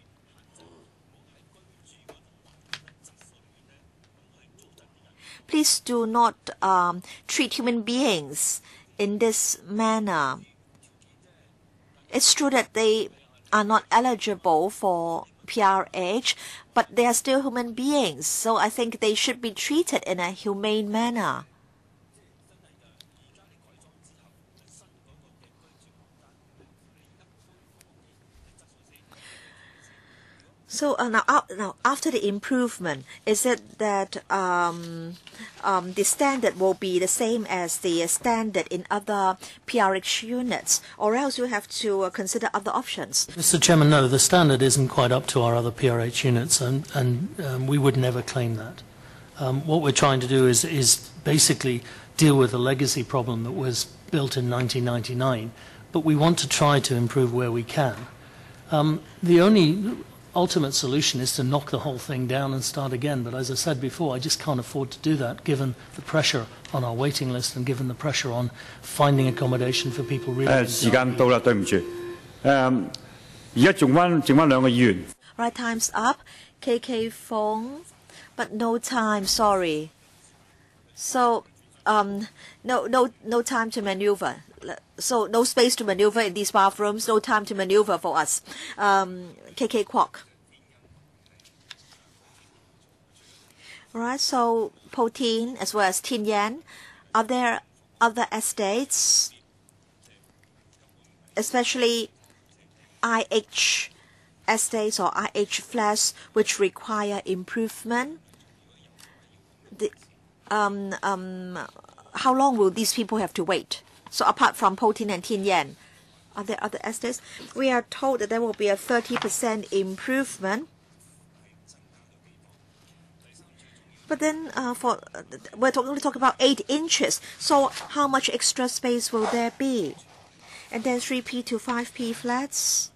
S2: Please do not treat human beings in this manner. It's true that they are not eligible for PRH, but they are still human beings. So I think they should be treated in a humane manner. So now after the improvement, is it that the standard will be the same as the standard in other PRH units, or else you have to consider other options?
S3: Mr. Chairman, no, the standard isn't quite up to our other PRH units, and we would never claim that. What we're trying to do is basically deal with a legacy problem that was built in 1999, but we want to try to improve where we can. The only ultimate solution is to knock the whole thing down and start again. But as I said before, I just can't afford to do that given the pressure on our waiting list and given the pressure on finding accommodation for people really.
S1: 時間到啦，對唔住。而家剩返2個議員。
S2: Right, time's up. KK Fong, but no time. Sorry. So no time to maneuver. So no space to maneuver in these bathrooms. No time to maneuver for us. KK Kwok. All right. So Po Tin as well as Tin Yan. Are there other estates, especially IH estates or IH flats, which require improvement? How long will these people have to wait? So apart from Po Tin and Tin Yan, are there other estates? We are told that there will be a 30% improvement. But then we're only talking about 8 inches. So how much extra space will there be? And then 3P to 5P flats.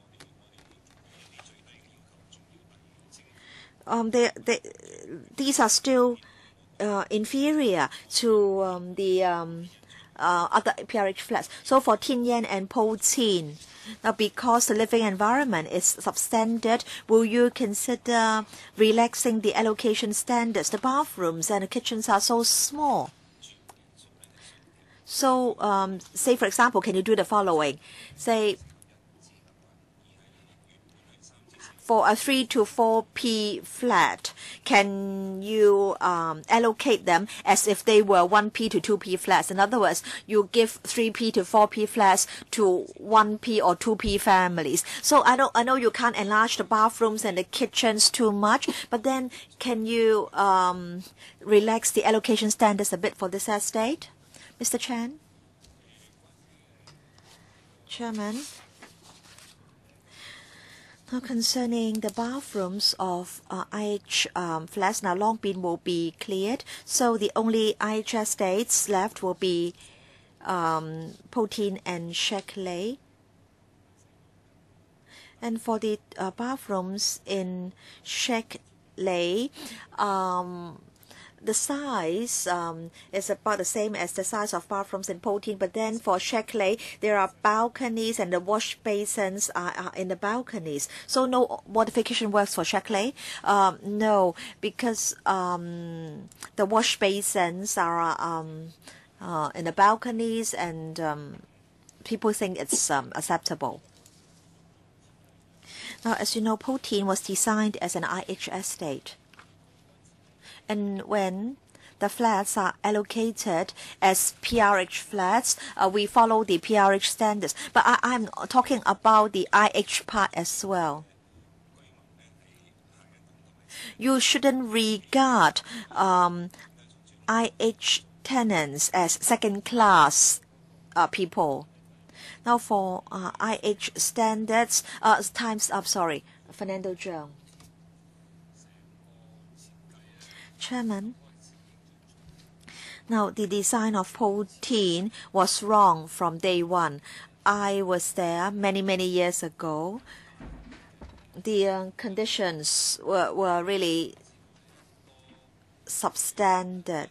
S2: These are still inferior to the other PRH flats. So for Tin Yan and Po Tin, now because the living environment is substandard, will you consider relaxing the allocation standards? The bathrooms and the kitchens are so small. So say for example, can you do the following? Say for a 3 to 4P flat, can you allocate them as if they were 1P to 2P flats? In other words, you give 3P to 4P flats to 1P or 2P families. So I know you can't enlarge the bathrooms and the kitchens too much, but then can you relax the allocation standards a bit for this estate? Mr. Chan? Chairman? Now concerning the bathrooms of IH flats, now Long Bin will be cleared. So the only IH estates left will be Po Tin and Shek Lei. And for the bathrooms in Shek Lei, the size is about the same as the size of bathrooms in Po Tin, but then for Shek Lei, there are balconies and the wash basins are in the balconies. So no modification works for Shek Lei? No, because the wash basins are in the balconies and people think it's acceptable. Now, as you know, Po Tin was designed as an IH estate. And when the flats are allocated as PRH flats, we follow the PRH standards. But I'm talking about the IH part as well. You shouldn't regard IH tenants as second-class people. Now for IH standards, time's up, sorry. Fernando Zhang. Chairman, now the design of Po Tin was wrong from day one. I was there many years ago. The conditions were really substandard.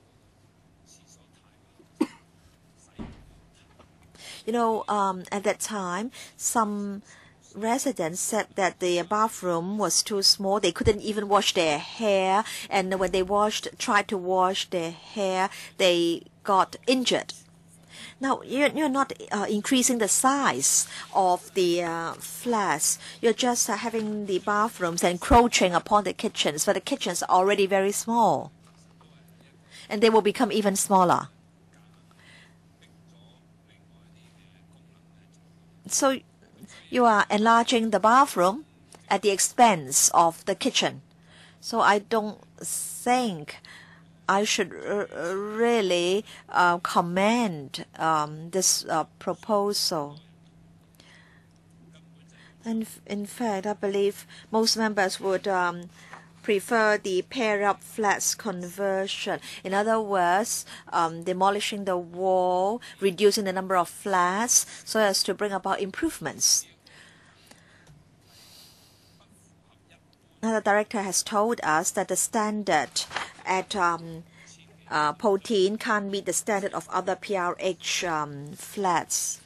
S2: You know, at that time, some residents said that the bathroom was too small. They couldn't even wash their hair, and when they tried to wash their hair, they got injured. Now, you're not increasing the size of the flats. You're just having the bathrooms encroaching upon the kitchens, but the kitchens are already very small, and they will become even smaller. So you are enlarging the bathroom at the expense of the kitchen. So I don't think I should really commend this proposal. And in fact, I believe most members would prefer the pair-up flats conversion. In other words, demolishing the wall, reducing the number of flats so as to bring about improvements. Now, the director has told us that the standard at Po Tin can't meet the standard of other PRH flats.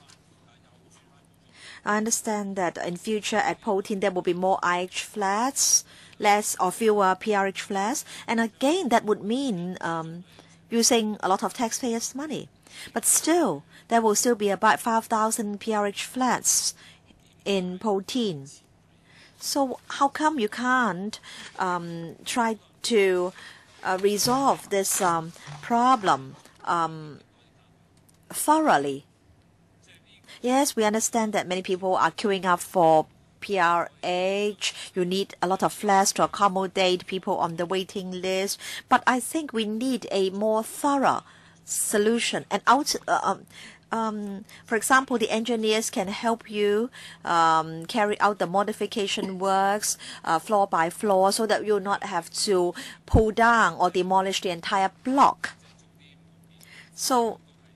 S2: I understand that in future at Po Tin there will be more IH flats, less or fewer PRH flats, and again that would mean using a lot of taxpayers' money. But still, there will still be about 5,000 PRH flats in Po-Tin. So how come you can't try to resolve this problem thoroughly? Yes, we understand that many people are queuing up for PRH. You need a lot of flats to accommodate people on the waiting list. But I think we need a more thorough solution. And for example, the engineers can help you carry out the modification works floor by floor so that you'll not have to pull down or demolish the entire block. So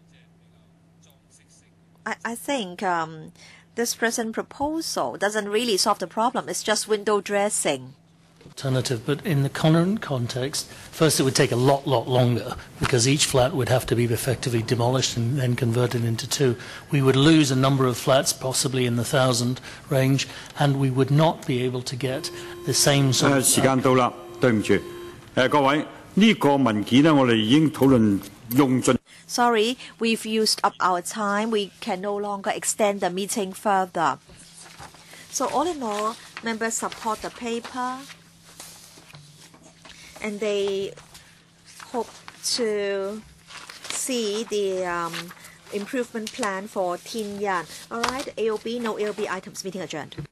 S2: I think this present proposal doesn't really solve the problem. It's just window dressing.
S3: Alternative, but in the current context, first it would take a lot longer because each flat would have to be effectively demolished and then converted into two. We would lose a number of flats, possibly in the 1,000 range, and we would not be able to get the same sort of...
S1: 時間到啦，對唔住，各位，呢個文件呢，我哋已經討論用盡。
S2: Sorry, we've used up our time. We can no longer extend the meeting further. So all in all, members support the paper. And they hope to see the improvement plan for Tin Yan. All right, AOB, no AOB items. Meeting adjourned.